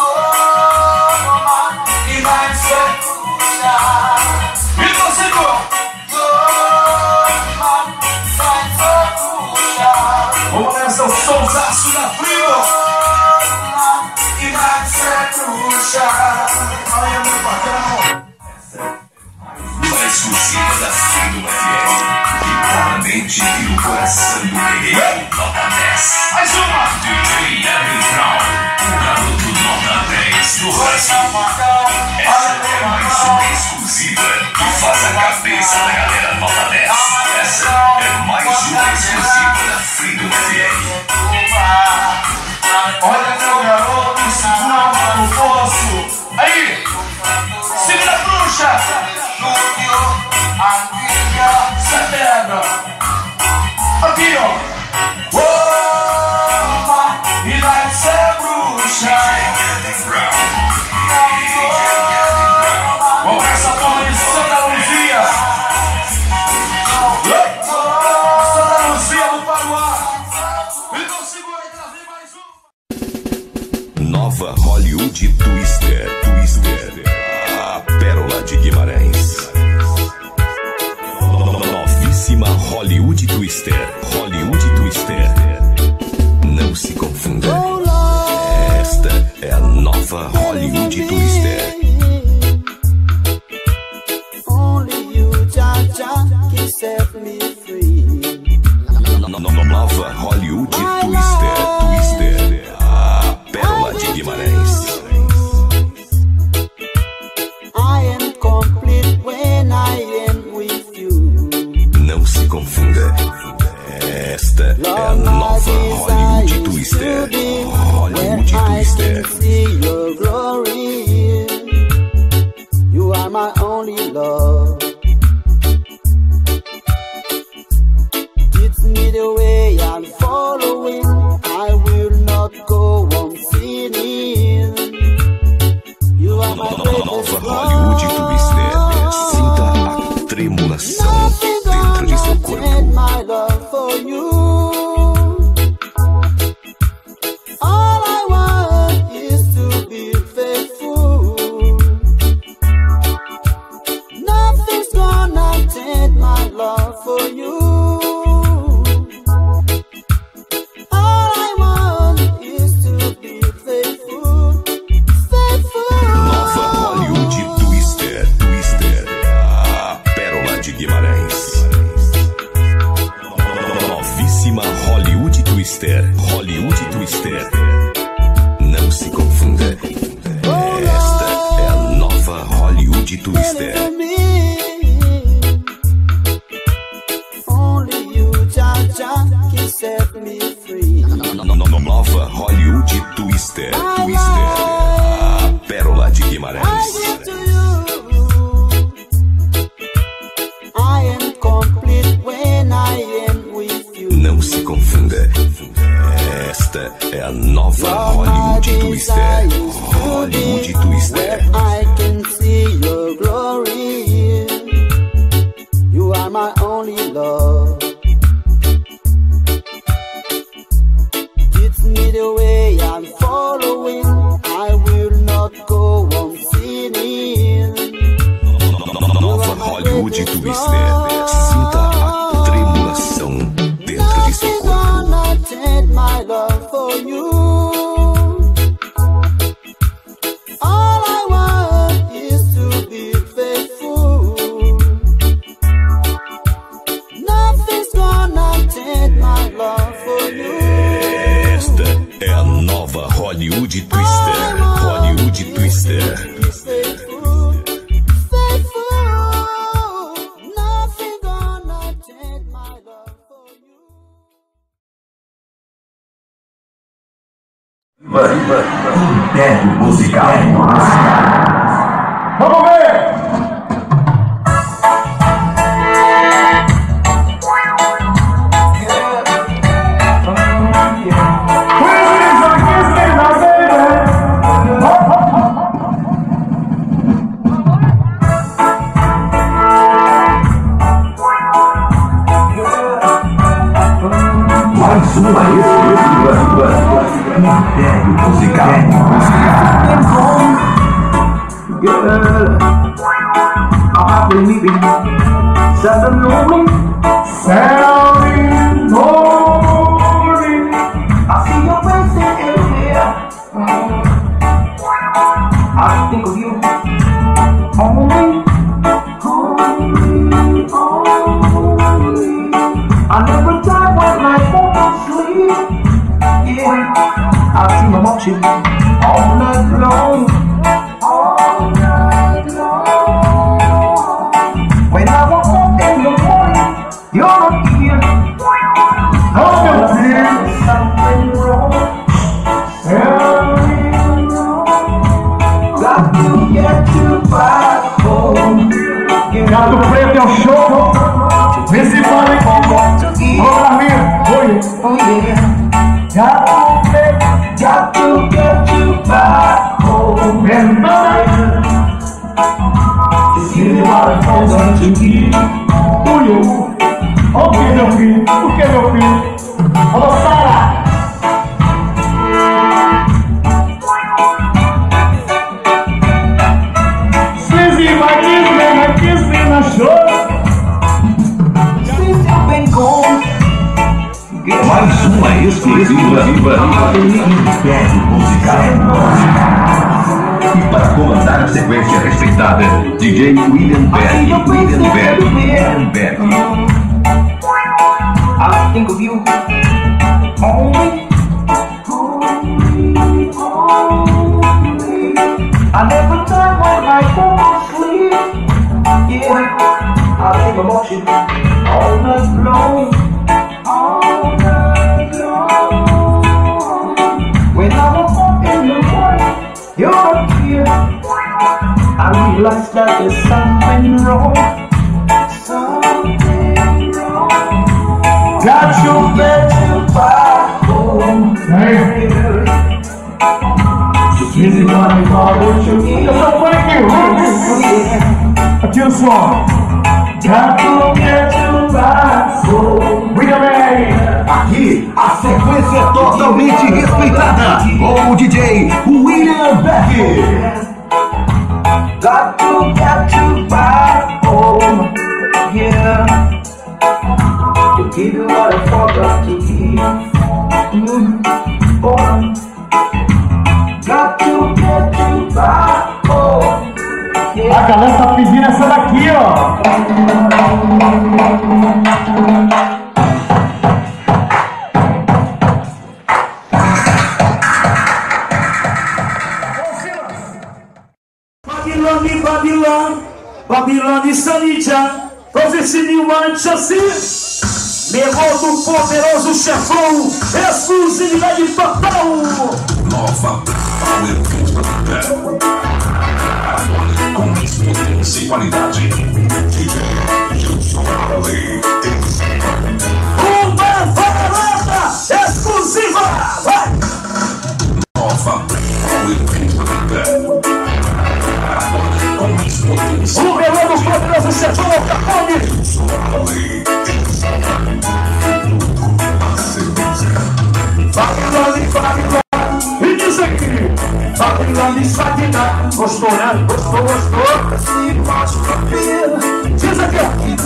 T: E nós é bruxa! Então segura! Vamos nessa, o somzaço da frio! E nós é bruxa! Olha meu patrão!
R: Uma exclusiva da Freedom F M. E claramente e no coração do regueiro, nota dez.
T: Mais uma!
R: D J Evan Brown, o garoto nota dez do Brasil. Essa é mais uma exclusiva que faz a cabeça da galera nota dez. Essa é mais uma exclusiva da Freedom F M.
T: Olha meu garoto, segura no poço. Aí! Segura a bruxa! Essa pedra! Aqui, ó! Oh, e vai ser bruxa! Vamos essa porra de Santa Luzia! Santa Luzia do Paruá! Então segura e trazem mais um!
B: Nova Hollywood Twister. Twister. A pérola de Guimarães. Novíssima Hollywood Twister. Hollywood Twister. Não se confunda. Esta é a nova Hollywood Twister.
K: Only you, Jah-Jah, can set me free.
B: Nova Hollywood Twister. Twister. A pérola de Guimarães.
K: I am complete when I am with you.
B: Não se confunda. Esta é a nova Hollywood Twister. Hollywood Twister.
K: See your glory. You are my only love. Teach me the way I'm following. I will not go on sinning. You are my greatest
B: Nova Hollywood Twister. Sinta a tremulação dentro de seu corpo.
K: my love for you. All I want is to be faithful. Nothing's gonna change my love for you.
L: novíssima Hollywood Twister. Hollywood Twister. Não se confunda. Esta é a nova Hollywood Twister.
K: Only you, Jah Jah, can set me free.
L: Nova Hollywood Twister. Twister. A pérola de Guimarães.
K: I am complete when I am with you.
L: Não se confunda. Esta é a nova Hollywood Twister. Hollywood Twister.
K: I can see your glory. You are my only love. Teach me the way I'm following. I will not go on sinning.
L: Nova Hollywood Twister. Sinta a tremulação dentro de seu corpo.
K: Gonna take my love for you. All I want is to be faithful. Nothing's gonna take my love for you.
L: Esta é a nova Hollywood Twister. Hollywood Twister.
R: Império Musical.
S: Vamos ver!
R: Mais uma exclusiva. Império Musical.
S: I've been leaving, seven lonely, seven lonely. I see your face everywhere. I think of you only, only, only. I never die when I fall asleep. Yeah, I dream about you all night long, all night long. When I wake up in the morning, you're not here. Oh, no, there's something wrong, something wrong. Got to get you back home. Gato Preto é o show. Vê se fala em Vamos lá, Oi. Oh, yeah. Got to get, got to get you back home. And mine. Se levar a causa de mim. Ui, eu. O que, meu filho? O que, meu filho? Alô, Sara. Sleazy, vai kiss me, vai kiss me na show. Since you've been gone.
R: Mais uma exclusiva Império Musical. E para comandar a sequência respeitada, D J William Berg. William Berg. William Berg.
S: I think of you only, only, only. I never die when I fall asleep. Yeah, I think about you all night long. All night long. When I wake up in the morning, you're not here. I realize that there's something wrong, something wrong. Got you better back home. Hey. This is what I thought what you need. So thank you. Aqui o som. Got to get you back home. William Berg.
R: Aqui a sequência é totalmente respeitada com o D J William Berg.
S: Got to get you back home. Yeah. To give you what I forgot to give. Mm. Oh. Got to get you back home. Yeah. A galera tá pedindo essa daqui, ó. Babilônia e Sanidja, oficina antes assim. Melodo poderoso chefão, exclusividade total.
R: Nova Power Kit. Com potência e qualidade. D J Gilson Marley.
S: Uma varada exclusiva. Vai!
R: Nova Power Kit.
S: O melodo poderoso chefão é o Capone. Babilônia, Babilônia, e diz aqui, Babilônia e Sagna, gostou, né? Gostou, gostou? Se pode papel, diz aqui,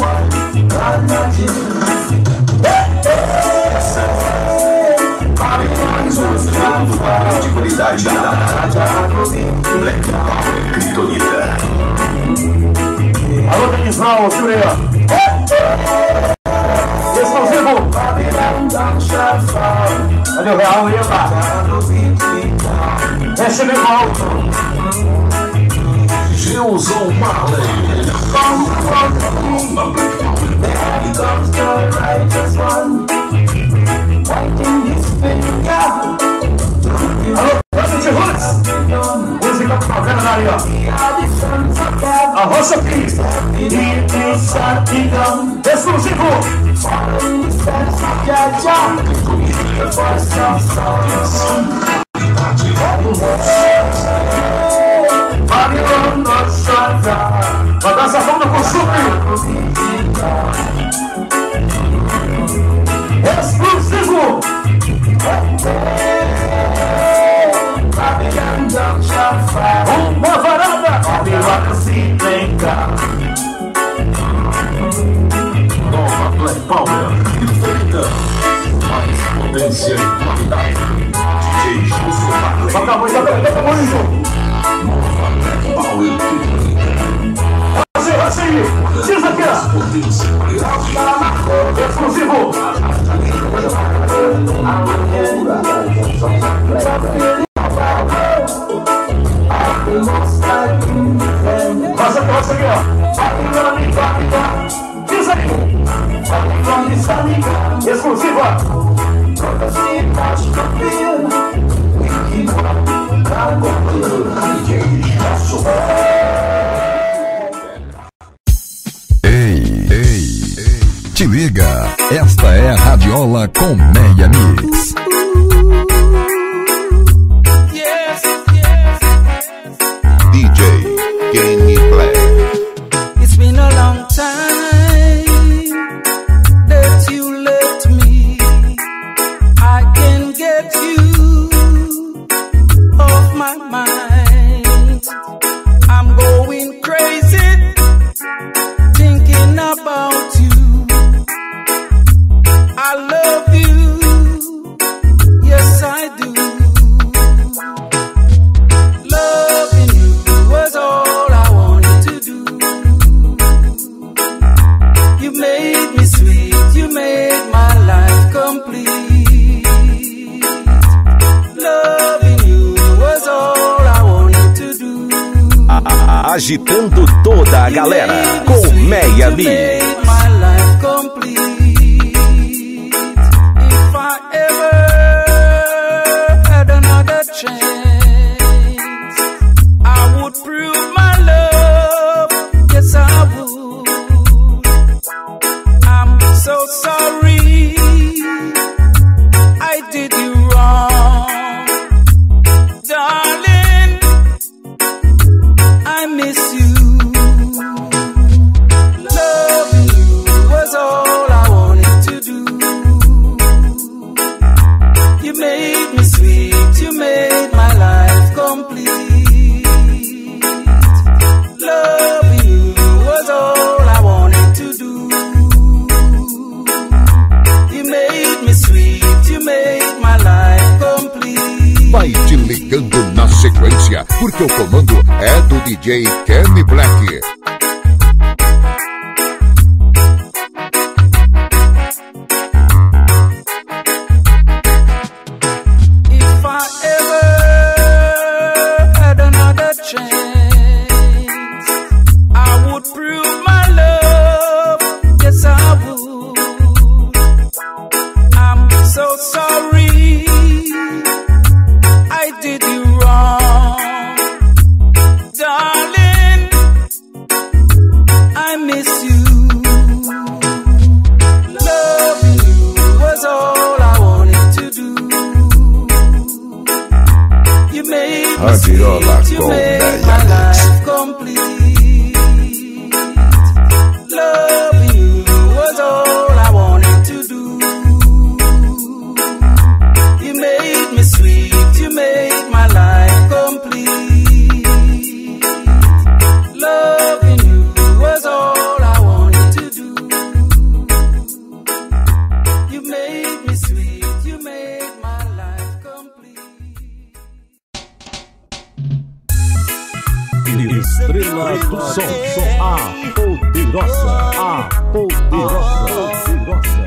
R: Babilônia, de qualidade da Black Power Kryptonita.
S: Alô, Denisão, Jureia. Exclusivo. Cadê o real aí, lá? Recebe o alto.
R: Gilson Marley.
S: Alô, Presidente Roots. Música bacana na área. A Rocha Cris. E essa digão. Exclusivo. Vai dar essa mão no consumo. Exclusivo. Uma varada.
R: Nova Black Power Kryptonita. Mais potência e qualidade. D J Gilson Marley.
S: Toca muito, toca muito.
R: Nova Black Power Kryptonita.
S: Você, você aí. Diz aqui, ó.
R: Potência e qualidade.
S: Exclusivo. Passa aqui, passa aqui, ó. Diz aqui. Exclusiva.
B: Ei, ei, ei, te liga, esta é a Radiola com Meia Mix.
H: D J Kenny Black.
C: It's been a long time that you left me. I can't get you off my mind. I'm going crazy thinking about you. I love you, yes I do. Loving you was all I wanted to do. You made me sweet, you made my life complete. Loving you was all I wanted to do.
L: Agitando toda a galera com Meia Mix.
C: My life complete. If I ever had another chance, I would prove my love. Yes, I would. I'm so sorry I did you wrong, darling. I miss you. Loving you was all I wanted to do. You made me sweet, you made my life complete. Loving you was all I wanted to do. You made me sweet, you made my life complete.
H: Vai te ligando na sequência, porque o comando é do D J Kenny Black.
C: If I ever had another chance, I would. so sorry. I did you wrong, darling. I miss you. Loving you was all I wanted to do. You made me sweet, you made my life complete. Loving you was all I wanted to do. You made me sweet, you made my life complete. Loving you was all I wanted to do. You made me sweet, you made my life complete.
E: Estrela do Som, a poderosa, a poderosa, poderosa.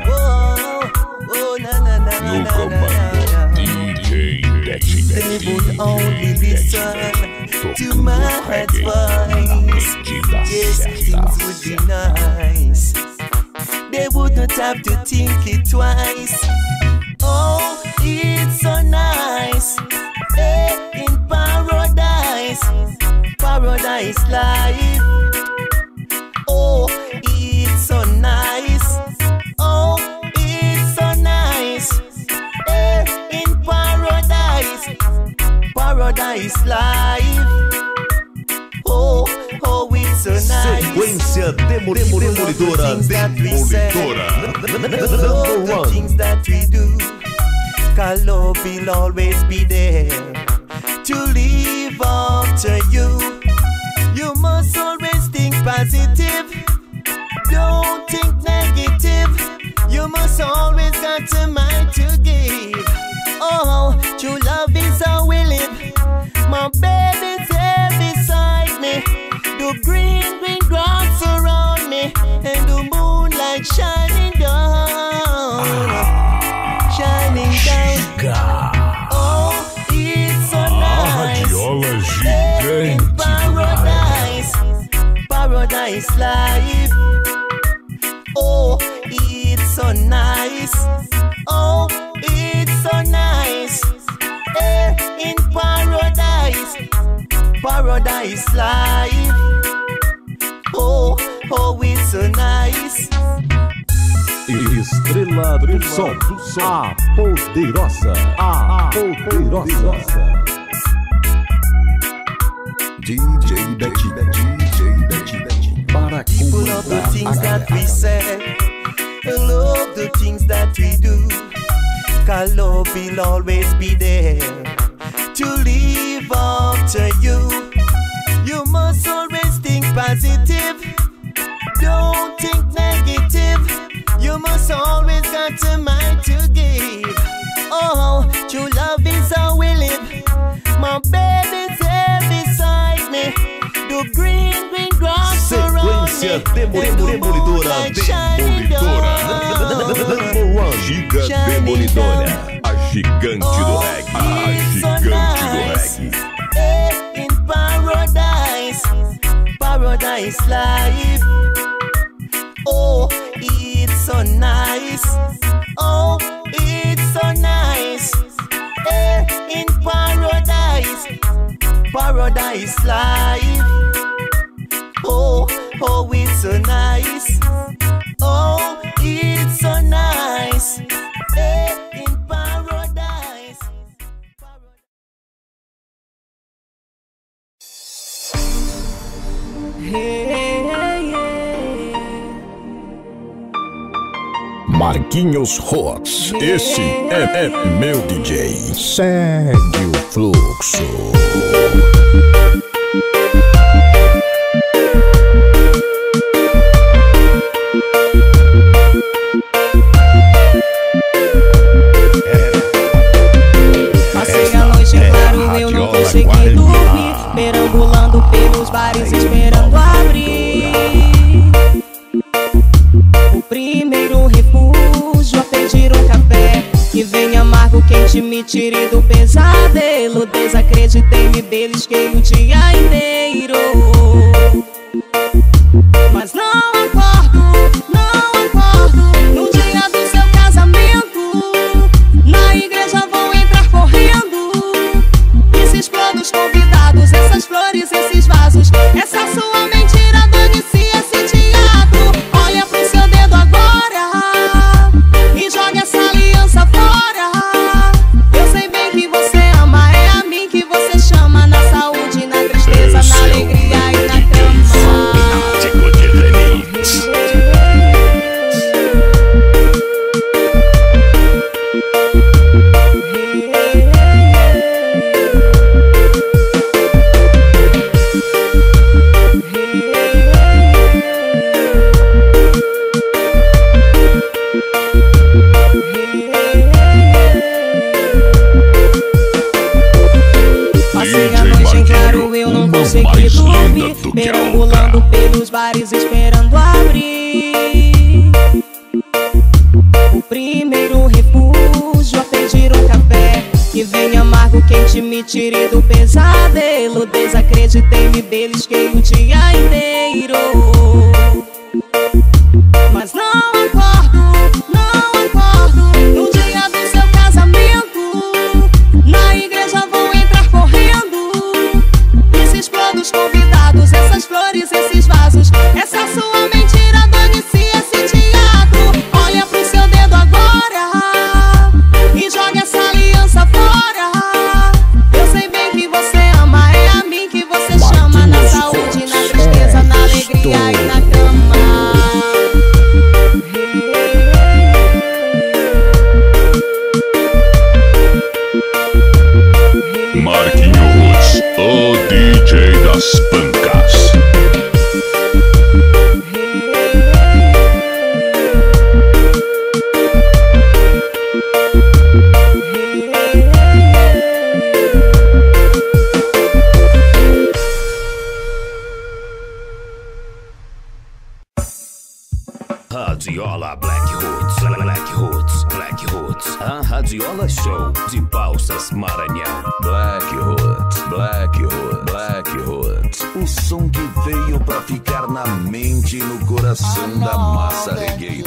B: No comando, D J Detinho.
U: They would only listen to my advice. Yes, things would be nice. They wouldn't have to think it twice. Oh, it's so nice. Eh, in paradise, paradise life. Oh, it's so nice. Oh, it's so nice. Eh, in paradise, paradise life. Oh, oh, it's so nice.
J: Sequência demolidora, demolidora.
U: The things that we do, 'cause love will always be there to live after you. You must always think positive, don't think negative. You must always got a mind to give. Oh, true love is how we live. My baby's here beside me. The green, green grass around me, and the moonlight shining down, shining down. Oh, it's so nice. In paradise, paradise life. Oh, it's so nice. Oh, it's so nice. Eh, in paradise, paradise life. Oh, oh, it's so nice.
E: Estrela do Som, a poderosa, a poderosa.
U: D J Detinho, D J Detinho. Para people love the things that we say, love the things that we do. 'Cause love will always be there to live after you. You must always think positive, don't think negative. You must always got a mind to give. Oh, true love is how we live. My baby's here beside me. The green, green grass around me.
J: Sequência demolidora, demolidora. Number one, Giga Demolidora.
B: A gigante do reggae. A gigante do reggae.
U: In paradise, paradise life. Oh, it's so nice. Oh, it's so nice. Eh, in paradise, paradise life. Oh, oh, it's so nice. Oh, it's so nice. Eh, in paradise.
M: Hey, hey, hey.
B: Marquinhos Hotz, esse é, é meu D J.
D: Segue o fluxo.
M: Passei a noite claro, eu não consegui dormir, perambulando pelos bares esperando abrir. O primeiro refúgio a pedir um café que venha amargo, quente, me tire do pesadelo. Desacreditei, me belisquei o dia inteiro, mas não acordo, não acordo no dia do seu casamento.
G: Na igreja vão entrar correndo. Esses planos convidados, essas flores, esses vasos, essa sua mentira, dane-se esse teatro. Olha pro seu dedo agora e joga essa aliança fora. Eu sei bem que você ama, é a mim que você chama. Na saúde, na tristeza, na alegria e na cama. Passei a noite em claro, eu não consegui dormir, perambulando pelos bares esperando abrir. O primeiro refúgio a pedir um café que vem amargo, quente, me tire do pesadelo. Desacreditei, me belisquei o dia inteiro, mas não acordo, não acordo no dia do seu casamento. Na igreja vão entrar correndo. Esses planos convidados, essas flores, esses vasos, essa sua mentira, dane-se esse teatro. Olha pro seu dedo agora e joga essa aliança fora. Eu sei bem que você ama, é a mim que você chama. Na saúde, na tristeza, na alegria e na cama.
A: Marquinhos, o D J das pancas.
L: Radiola Black Roots, Black Roots, Black Roots. A Radiola Show de Balsas, Maranhão.
B: Black Roots, Black Roots, Black Roots. O som que veio pra ficar na mente e no coração da massa regueira.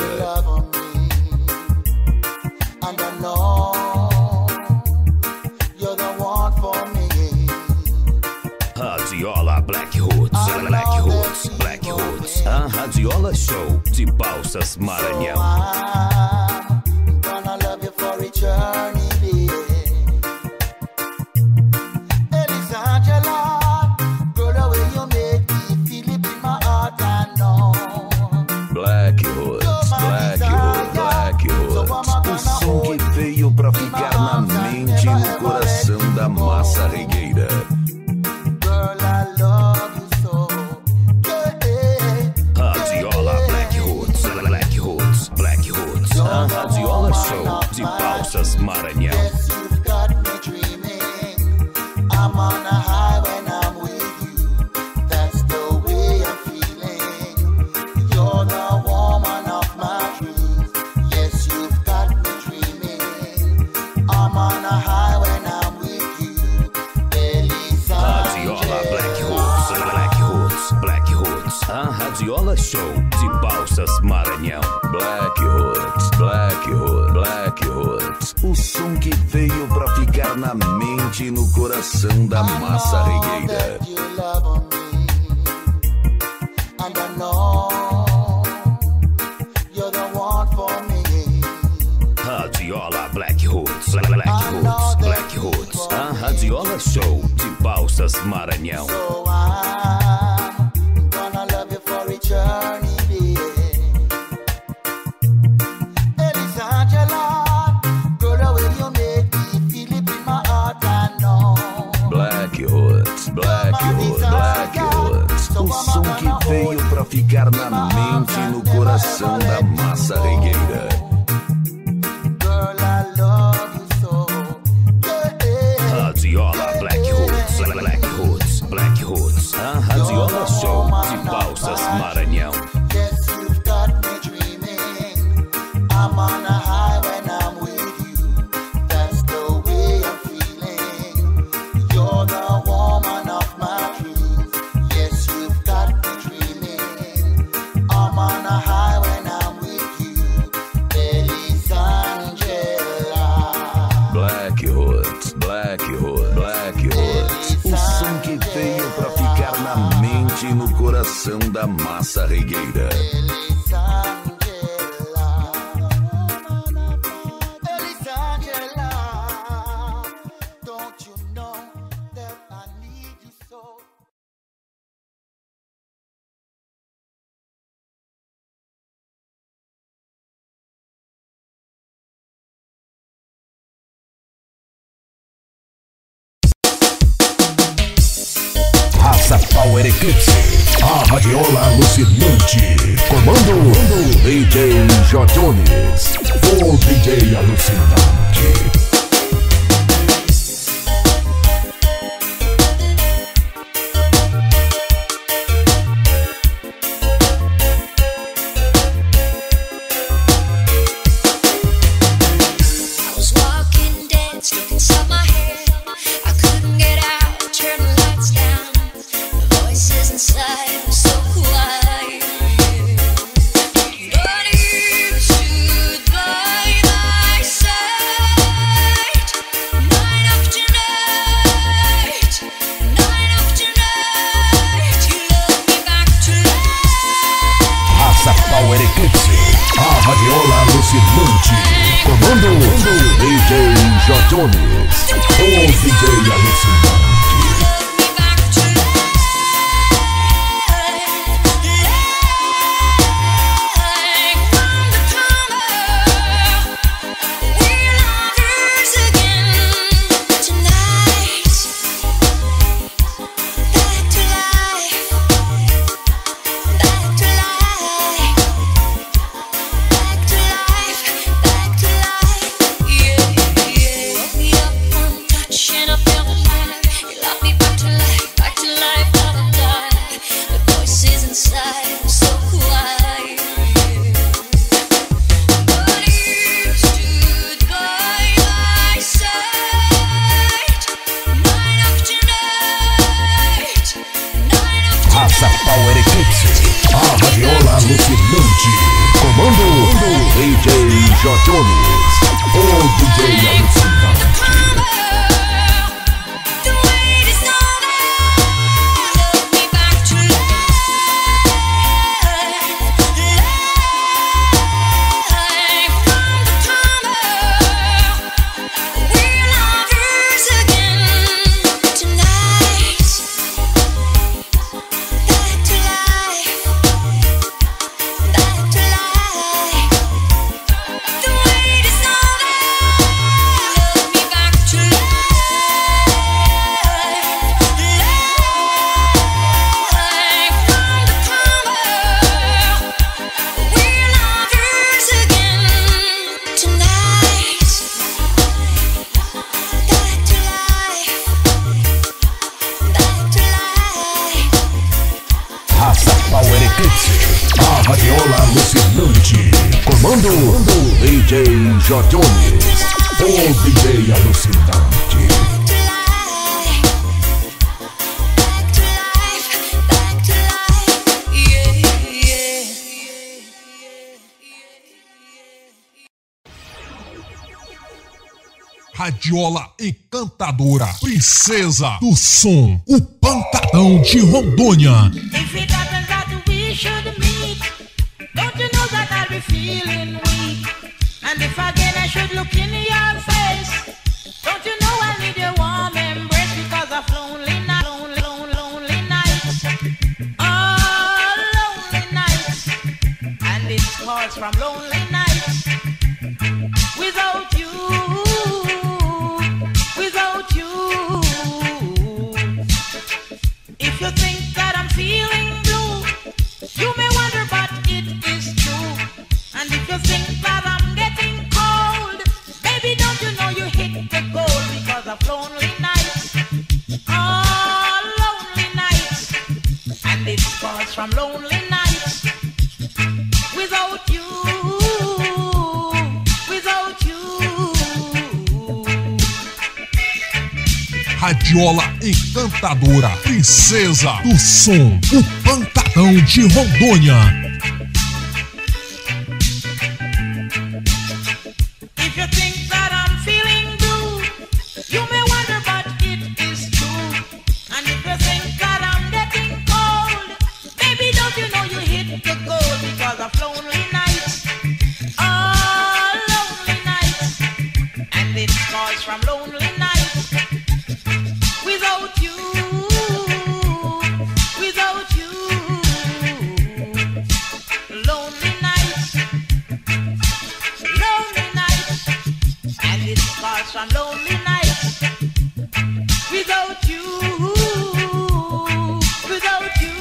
K: And I know you're the one for me.
L: Radiola Black Roots, Black Roots, Black Roots. A Radiola Show de Balsas, Maranhão.
K: I'm gonna love you for eternity. Elisangela, girl, the way you make me feel it in my heart, I know.
B: Black Roots, Black Roots, Black Roots. O som que veio pra ficar na mente e no coração da massa regueira.
K: Girl, I love you so.
L: Radiola Black Roots, Black Roots, Black Roots. A Radiola Show de Balsas, Maranhão.
K: Yes, you've got me dreaming. I'm on a high when I'm with you. That's the way I'm feeling. You're the woman of my dreams. Yes, you've got me dreaming. I'm on a high when I'm with you.
L: Radiola Black Roots, Black Roots, Black Roots. A Radiola Show de Balsas, Maranhão.
B: Black Roots, Black Roots, Black Roots. O som que veio pra ficar na mente e no coração da massa regueira.
K: You love me, and I know you're the one for me.
L: Radiola Black Roots, Black Roots, Black Roots. A Radiola Show de Balsas, Maranhão.
K: So I'm gonna love you for eternity. Elisangela, girl, the way you make me feel it in my heart, I know.
B: Black Roots, Black Roots, Black Roots. O som que veio pra ficar na mente e no coração da massa regueira.
K: Girl, I love you so.
L: Radiola Black Roots, Black Roots, Black Roots. A Radiola Show de Balsas, Maranhão.
K: Yes, you've got me dreaming. I'm on a high when I'm with you. That's the way I'm feeling. You're the woman of my dreams. Yes, you've got me dreaming. I'm on a high when I'm with you.
B: quente no coração da massa regueira.
D: Raça Power Eclipse, a radiola alucinante. Comando D J J. Jones, o D J alucinante. Comando D J J. Jones, o D J alucinante. Raça Power Eclipse, a radiola alucinante. Comando D J J. Jones, o D J alucinante. Power Eclipse, a radiola alucinante. Comando D J J. Jones, o D J alucinante.
I: Radiola encantadora, princesa do som, o Pancadão de Rondônia.
F: If it happens that we should meet, don't you know that I'll be feeling weak? And if again I should look in your face, don't you know I need your warm embrace? Because of lonely nights, lonely, lonely, lonely nights, oh, lonely nights. And it calls from lonely nights. Without you, without you. If you think that I'm feeling blue, you may wonder, but it is true. And if you think that I'm getting cold, baby, don't you know you hit the goal? Because of lonely nights, oh, lonely nights. And it starts from lonely nights. Without you, without you.
I: Radiola encantadora, princesa do som, o Pancadão de Rondônia.
F: If you think that I'm feeling blue, you may wonder, but it is true. And if you think that I'm getting cold, scars from lonely nights. Without you, without you, lonely nights, lonely nights, and it scars from lonely nights. Without you, without you,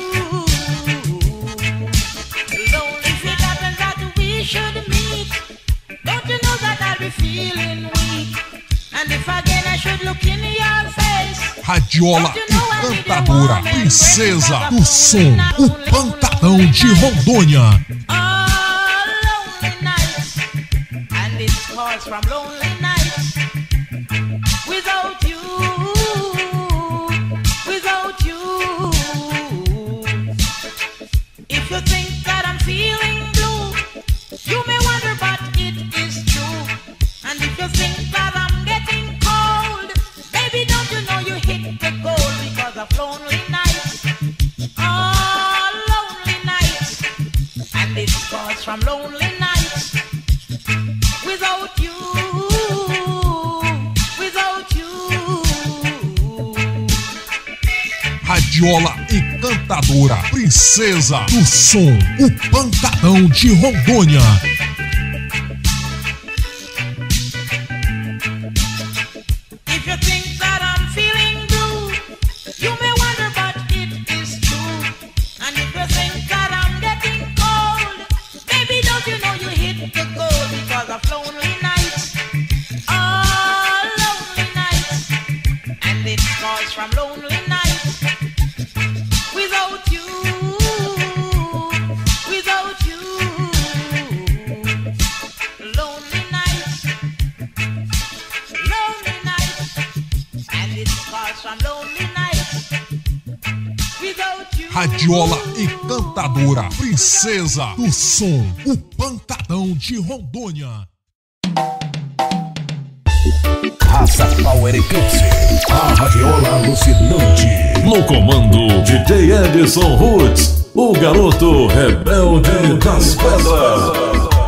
F: lonely. If it happens that we should meet, don't you know that I'll be feeling weak? And if again I should look in your face,
I: Radiola encantadora, princesa do som, o pancadão de Rondônia.
F: oh, lonely nights, and it scars from lonely nights. Without you, without you. If you think that I'm feeling blue, you may wonder, but it is true. And if you think that I'm getting cold, baby, don't you know you hit the goal because of lonely nights. Oh, lonely nights, and it scars from lonely nights. Without you, without you.
I: Radiola encantadora, princesa do som, o pancadão de Rondônia.
F: If you think that I'm feeling blue, you may wonder, but it is true. And if you think that I'm getting cold, baby, don't you know you hit the goal because of lonely nights. Oh, lonely nights, and it scars from lonely nights. Without you, without you, lonely nights, lonely nights, and it scars from lonely nights. Without you.
I: Radiola encantadora, princesa do som, o pancadão de Rondônia.
B: Raça Power Eclipse, a radiola alucinante. No comando, D J Edson Roots, o garoto rebelde das pedras.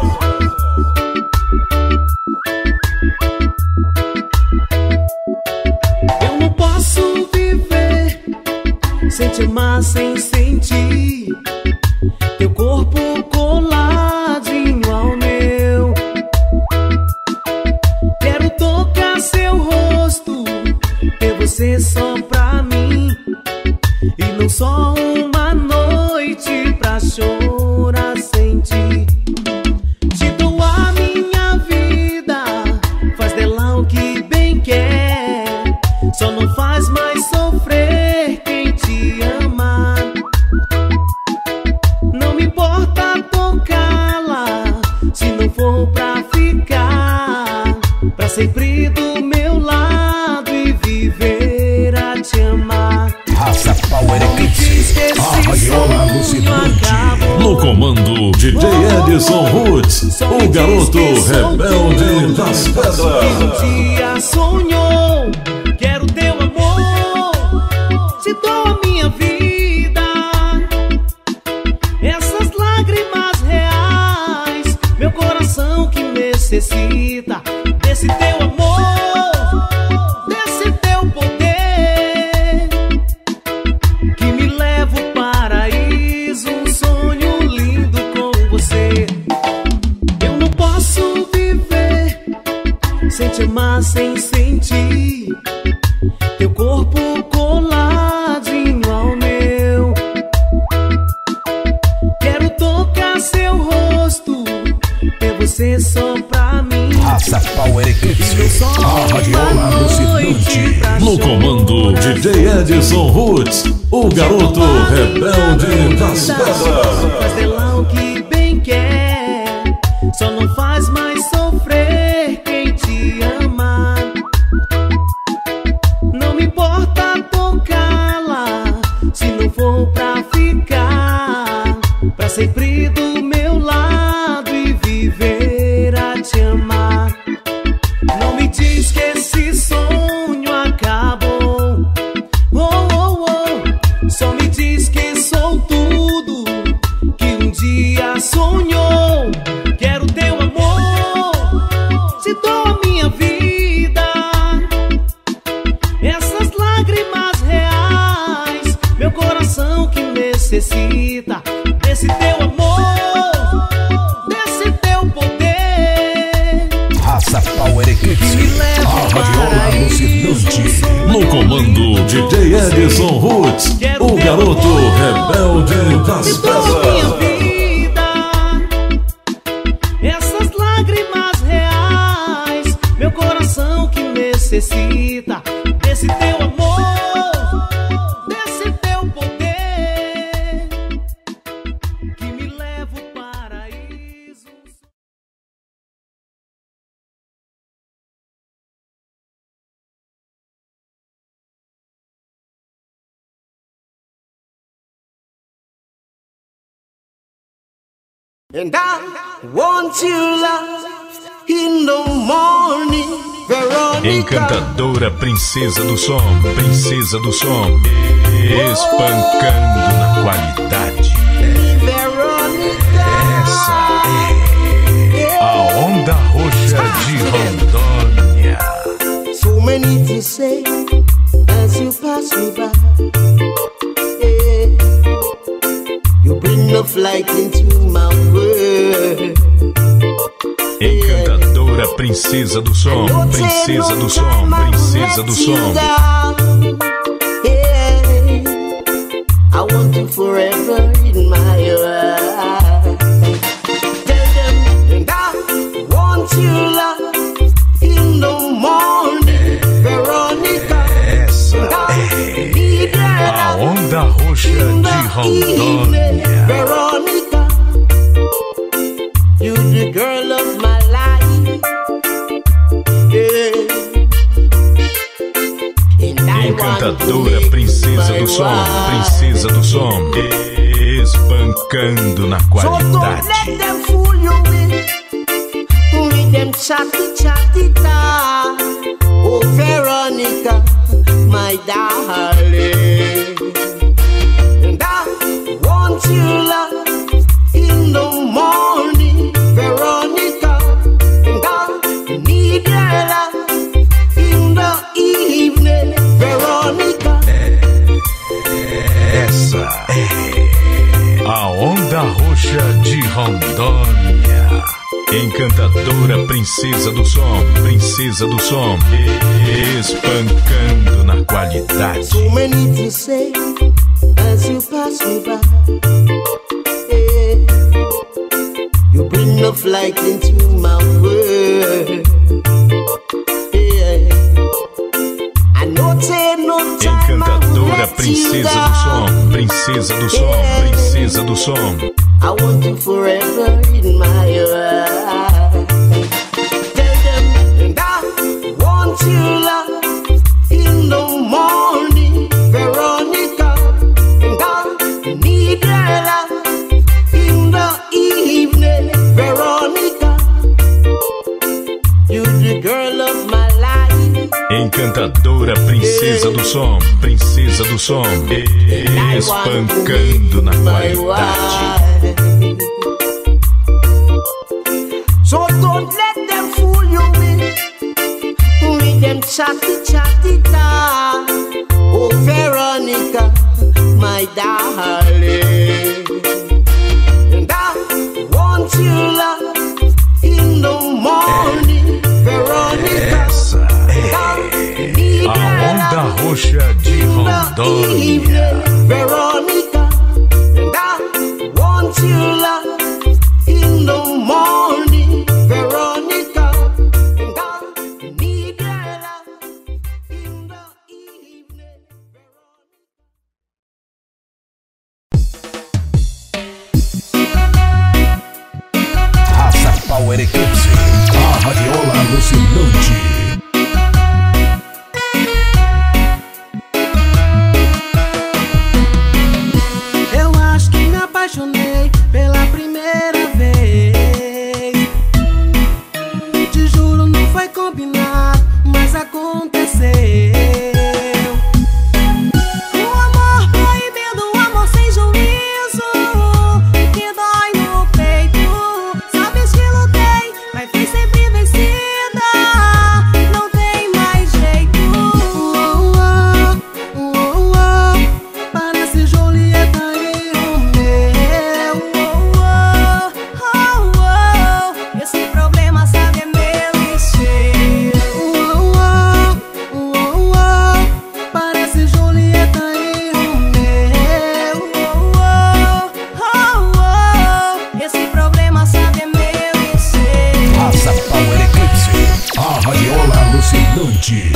N: Eu não posso viver sem te amar, sem sentir teu corpo coladinho ao meu. Quero tocar seu rosto, ter você só pra mim, e não só uma noite pra chorar sem ti. Te dou a minha vida, faz dela o que bem quer, só não faz mais sofrer quem te ama. Não me importa tocá-la, se não for pra ficar pra sempre do meu lado e viver a te amar.
B: Raça Power Eclipse, a radiola alucinante. No comando, D J Edson Roots, o garoto rebelde das pedras.
N: Um dia sonhou, quero teu amor, te dou a minha vida. Essas lágrimas reais, meu coração que necessita desse teu amor, desse teu poder, que me leva ao paraíso, um sonho lindo com você. Eu não posso viver sem te amar, sem sentir teu corpo coladinho ao meu. Quero tocar seu rosto, ter você só pra mim.
B: Raça Power Eclipse, a radiola alucinante. No comando, D J Edson Roots, o garoto rebelde das pedras.
N: Faz dela o que bem quer, só não faz mais sofrer quem te ama. Não me importa tocá-la, se não for pra ficar pra sempre do meu lado e viver a te amar. Não me diz que esse sonho acabou, oh, oh, oh. Só me diz que sou tudo que necessita desse teu amor, desse teu poder.
B: Raça Power Eclipse, a radiola alucinante.
E: No comando D J Edson Roots, o garoto rebelde das pedras.
N: Essas lágrimas reais, meu coração que necessita desse teu amor, desse teu poder, que me leva ao paraíso.
K: And I want you love in the morning, Veronica.
B: Encantadora princesa do som, princesa do som, espancando na qualidade.
K: Veronica.
B: Essa é a onda roxa de Rondônia.
K: So many to say as you pass me by. Yeah. You bring the light into my world.
B: Encantadora princesa do som, princesa do som, princesa do som.
K: Yeah. I want you forever in my life. Tell them, and I want you love in the morning, Veronica.
B: Essa é a onda roxa de Rondônia.
K: Veronica, you the girl of my life. Yeah.
B: Encantadora princesa do som, princesa do som, espancando na
K: So don't
B: qualidade.
K: let them fool you with, with them chatty chatty talk. Oh Veronica, my darling. And I want you love in the morning, Veronica. And I need your love in the evening, Veronica.
B: Essa é a onda roxa de Rondônia. Encantadora princesa do som, princesa do som, espancando na qualidade.
K: So many to say as you pass me by. Yeah. You bring the light into my world. Yeah. I know take no time.
B: Encantadora princesa do som, princesa do som, princesa do som.
K: I want you forever in my life. Tell them, and I want you love in the morning, Veronica. And I need your love in the evening, Veronica. You the girl of my life.
B: Encantadora princesa do som, princesa do som, espancando na qualidade.
K: So don't let them fool you with, with them chatty chatty talk. Oh Veronica, my darling. And I want you love in the morning, Veronica.
B: Essa é a onda roxa de Rondônia.
K: Veronica. And I want you love in the morning, Veronica. And I need your love in the evening.
B: Raça Power Eclipse, a radiola alucinante.
N: Eu acho que me apaixonei pela primeira vez. Te juro, não foi combinado, mas aconteceu. O amor proibido, o amor sem juízo, que dói no peito. Sabes que lutei
D: alucinante.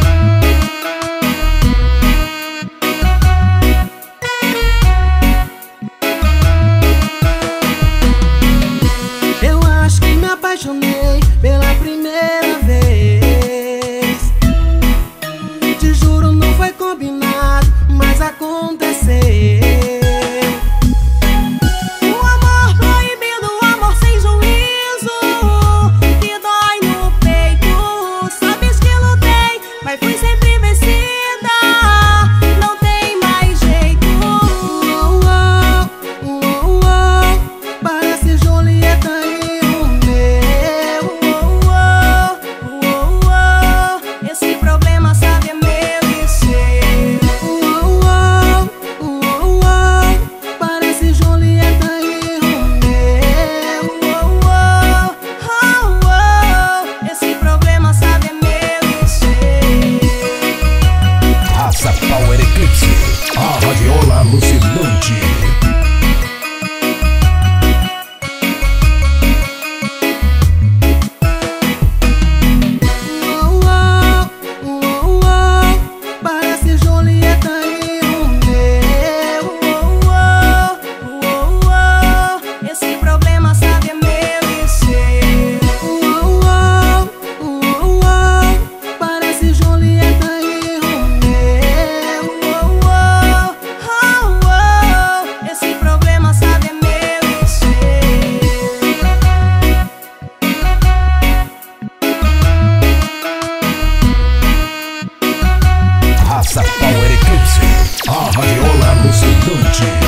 N: Eu acho que me apaixonei pela primeira vez. Te juro, não foi combinado, mas aconteceu. O amor proibido, o amor sem juízo, que dói no peito. Sabes que lutei, mas fui sempre vencida. Não tem mais jeito. Oh, oh, oh, oh. Parece Julieta e Romeu. Oh, oh, oh, oh. Esse problema, sabe, é meu e seu. Oh, oh, oh, oh. Parece Julieta e Romeu. Oh, oh, oh, oh. Esse problema, sabe, é meu e seu.
D: Raça Power Eclipse, a radiola alucinante.
N: Oh, oh, oh, oh. Parece Julieta e Romeu. Oh, oh, oh, oh. Esse problema, sabe, é meu e seu. Oh, oh, oh, oh. Parece Julieta e Romeu. Oh, oh, oh, oh. Esse problema, sabe, é meu e seu.
D: Raça Power Eclipse, a radiola alucinante.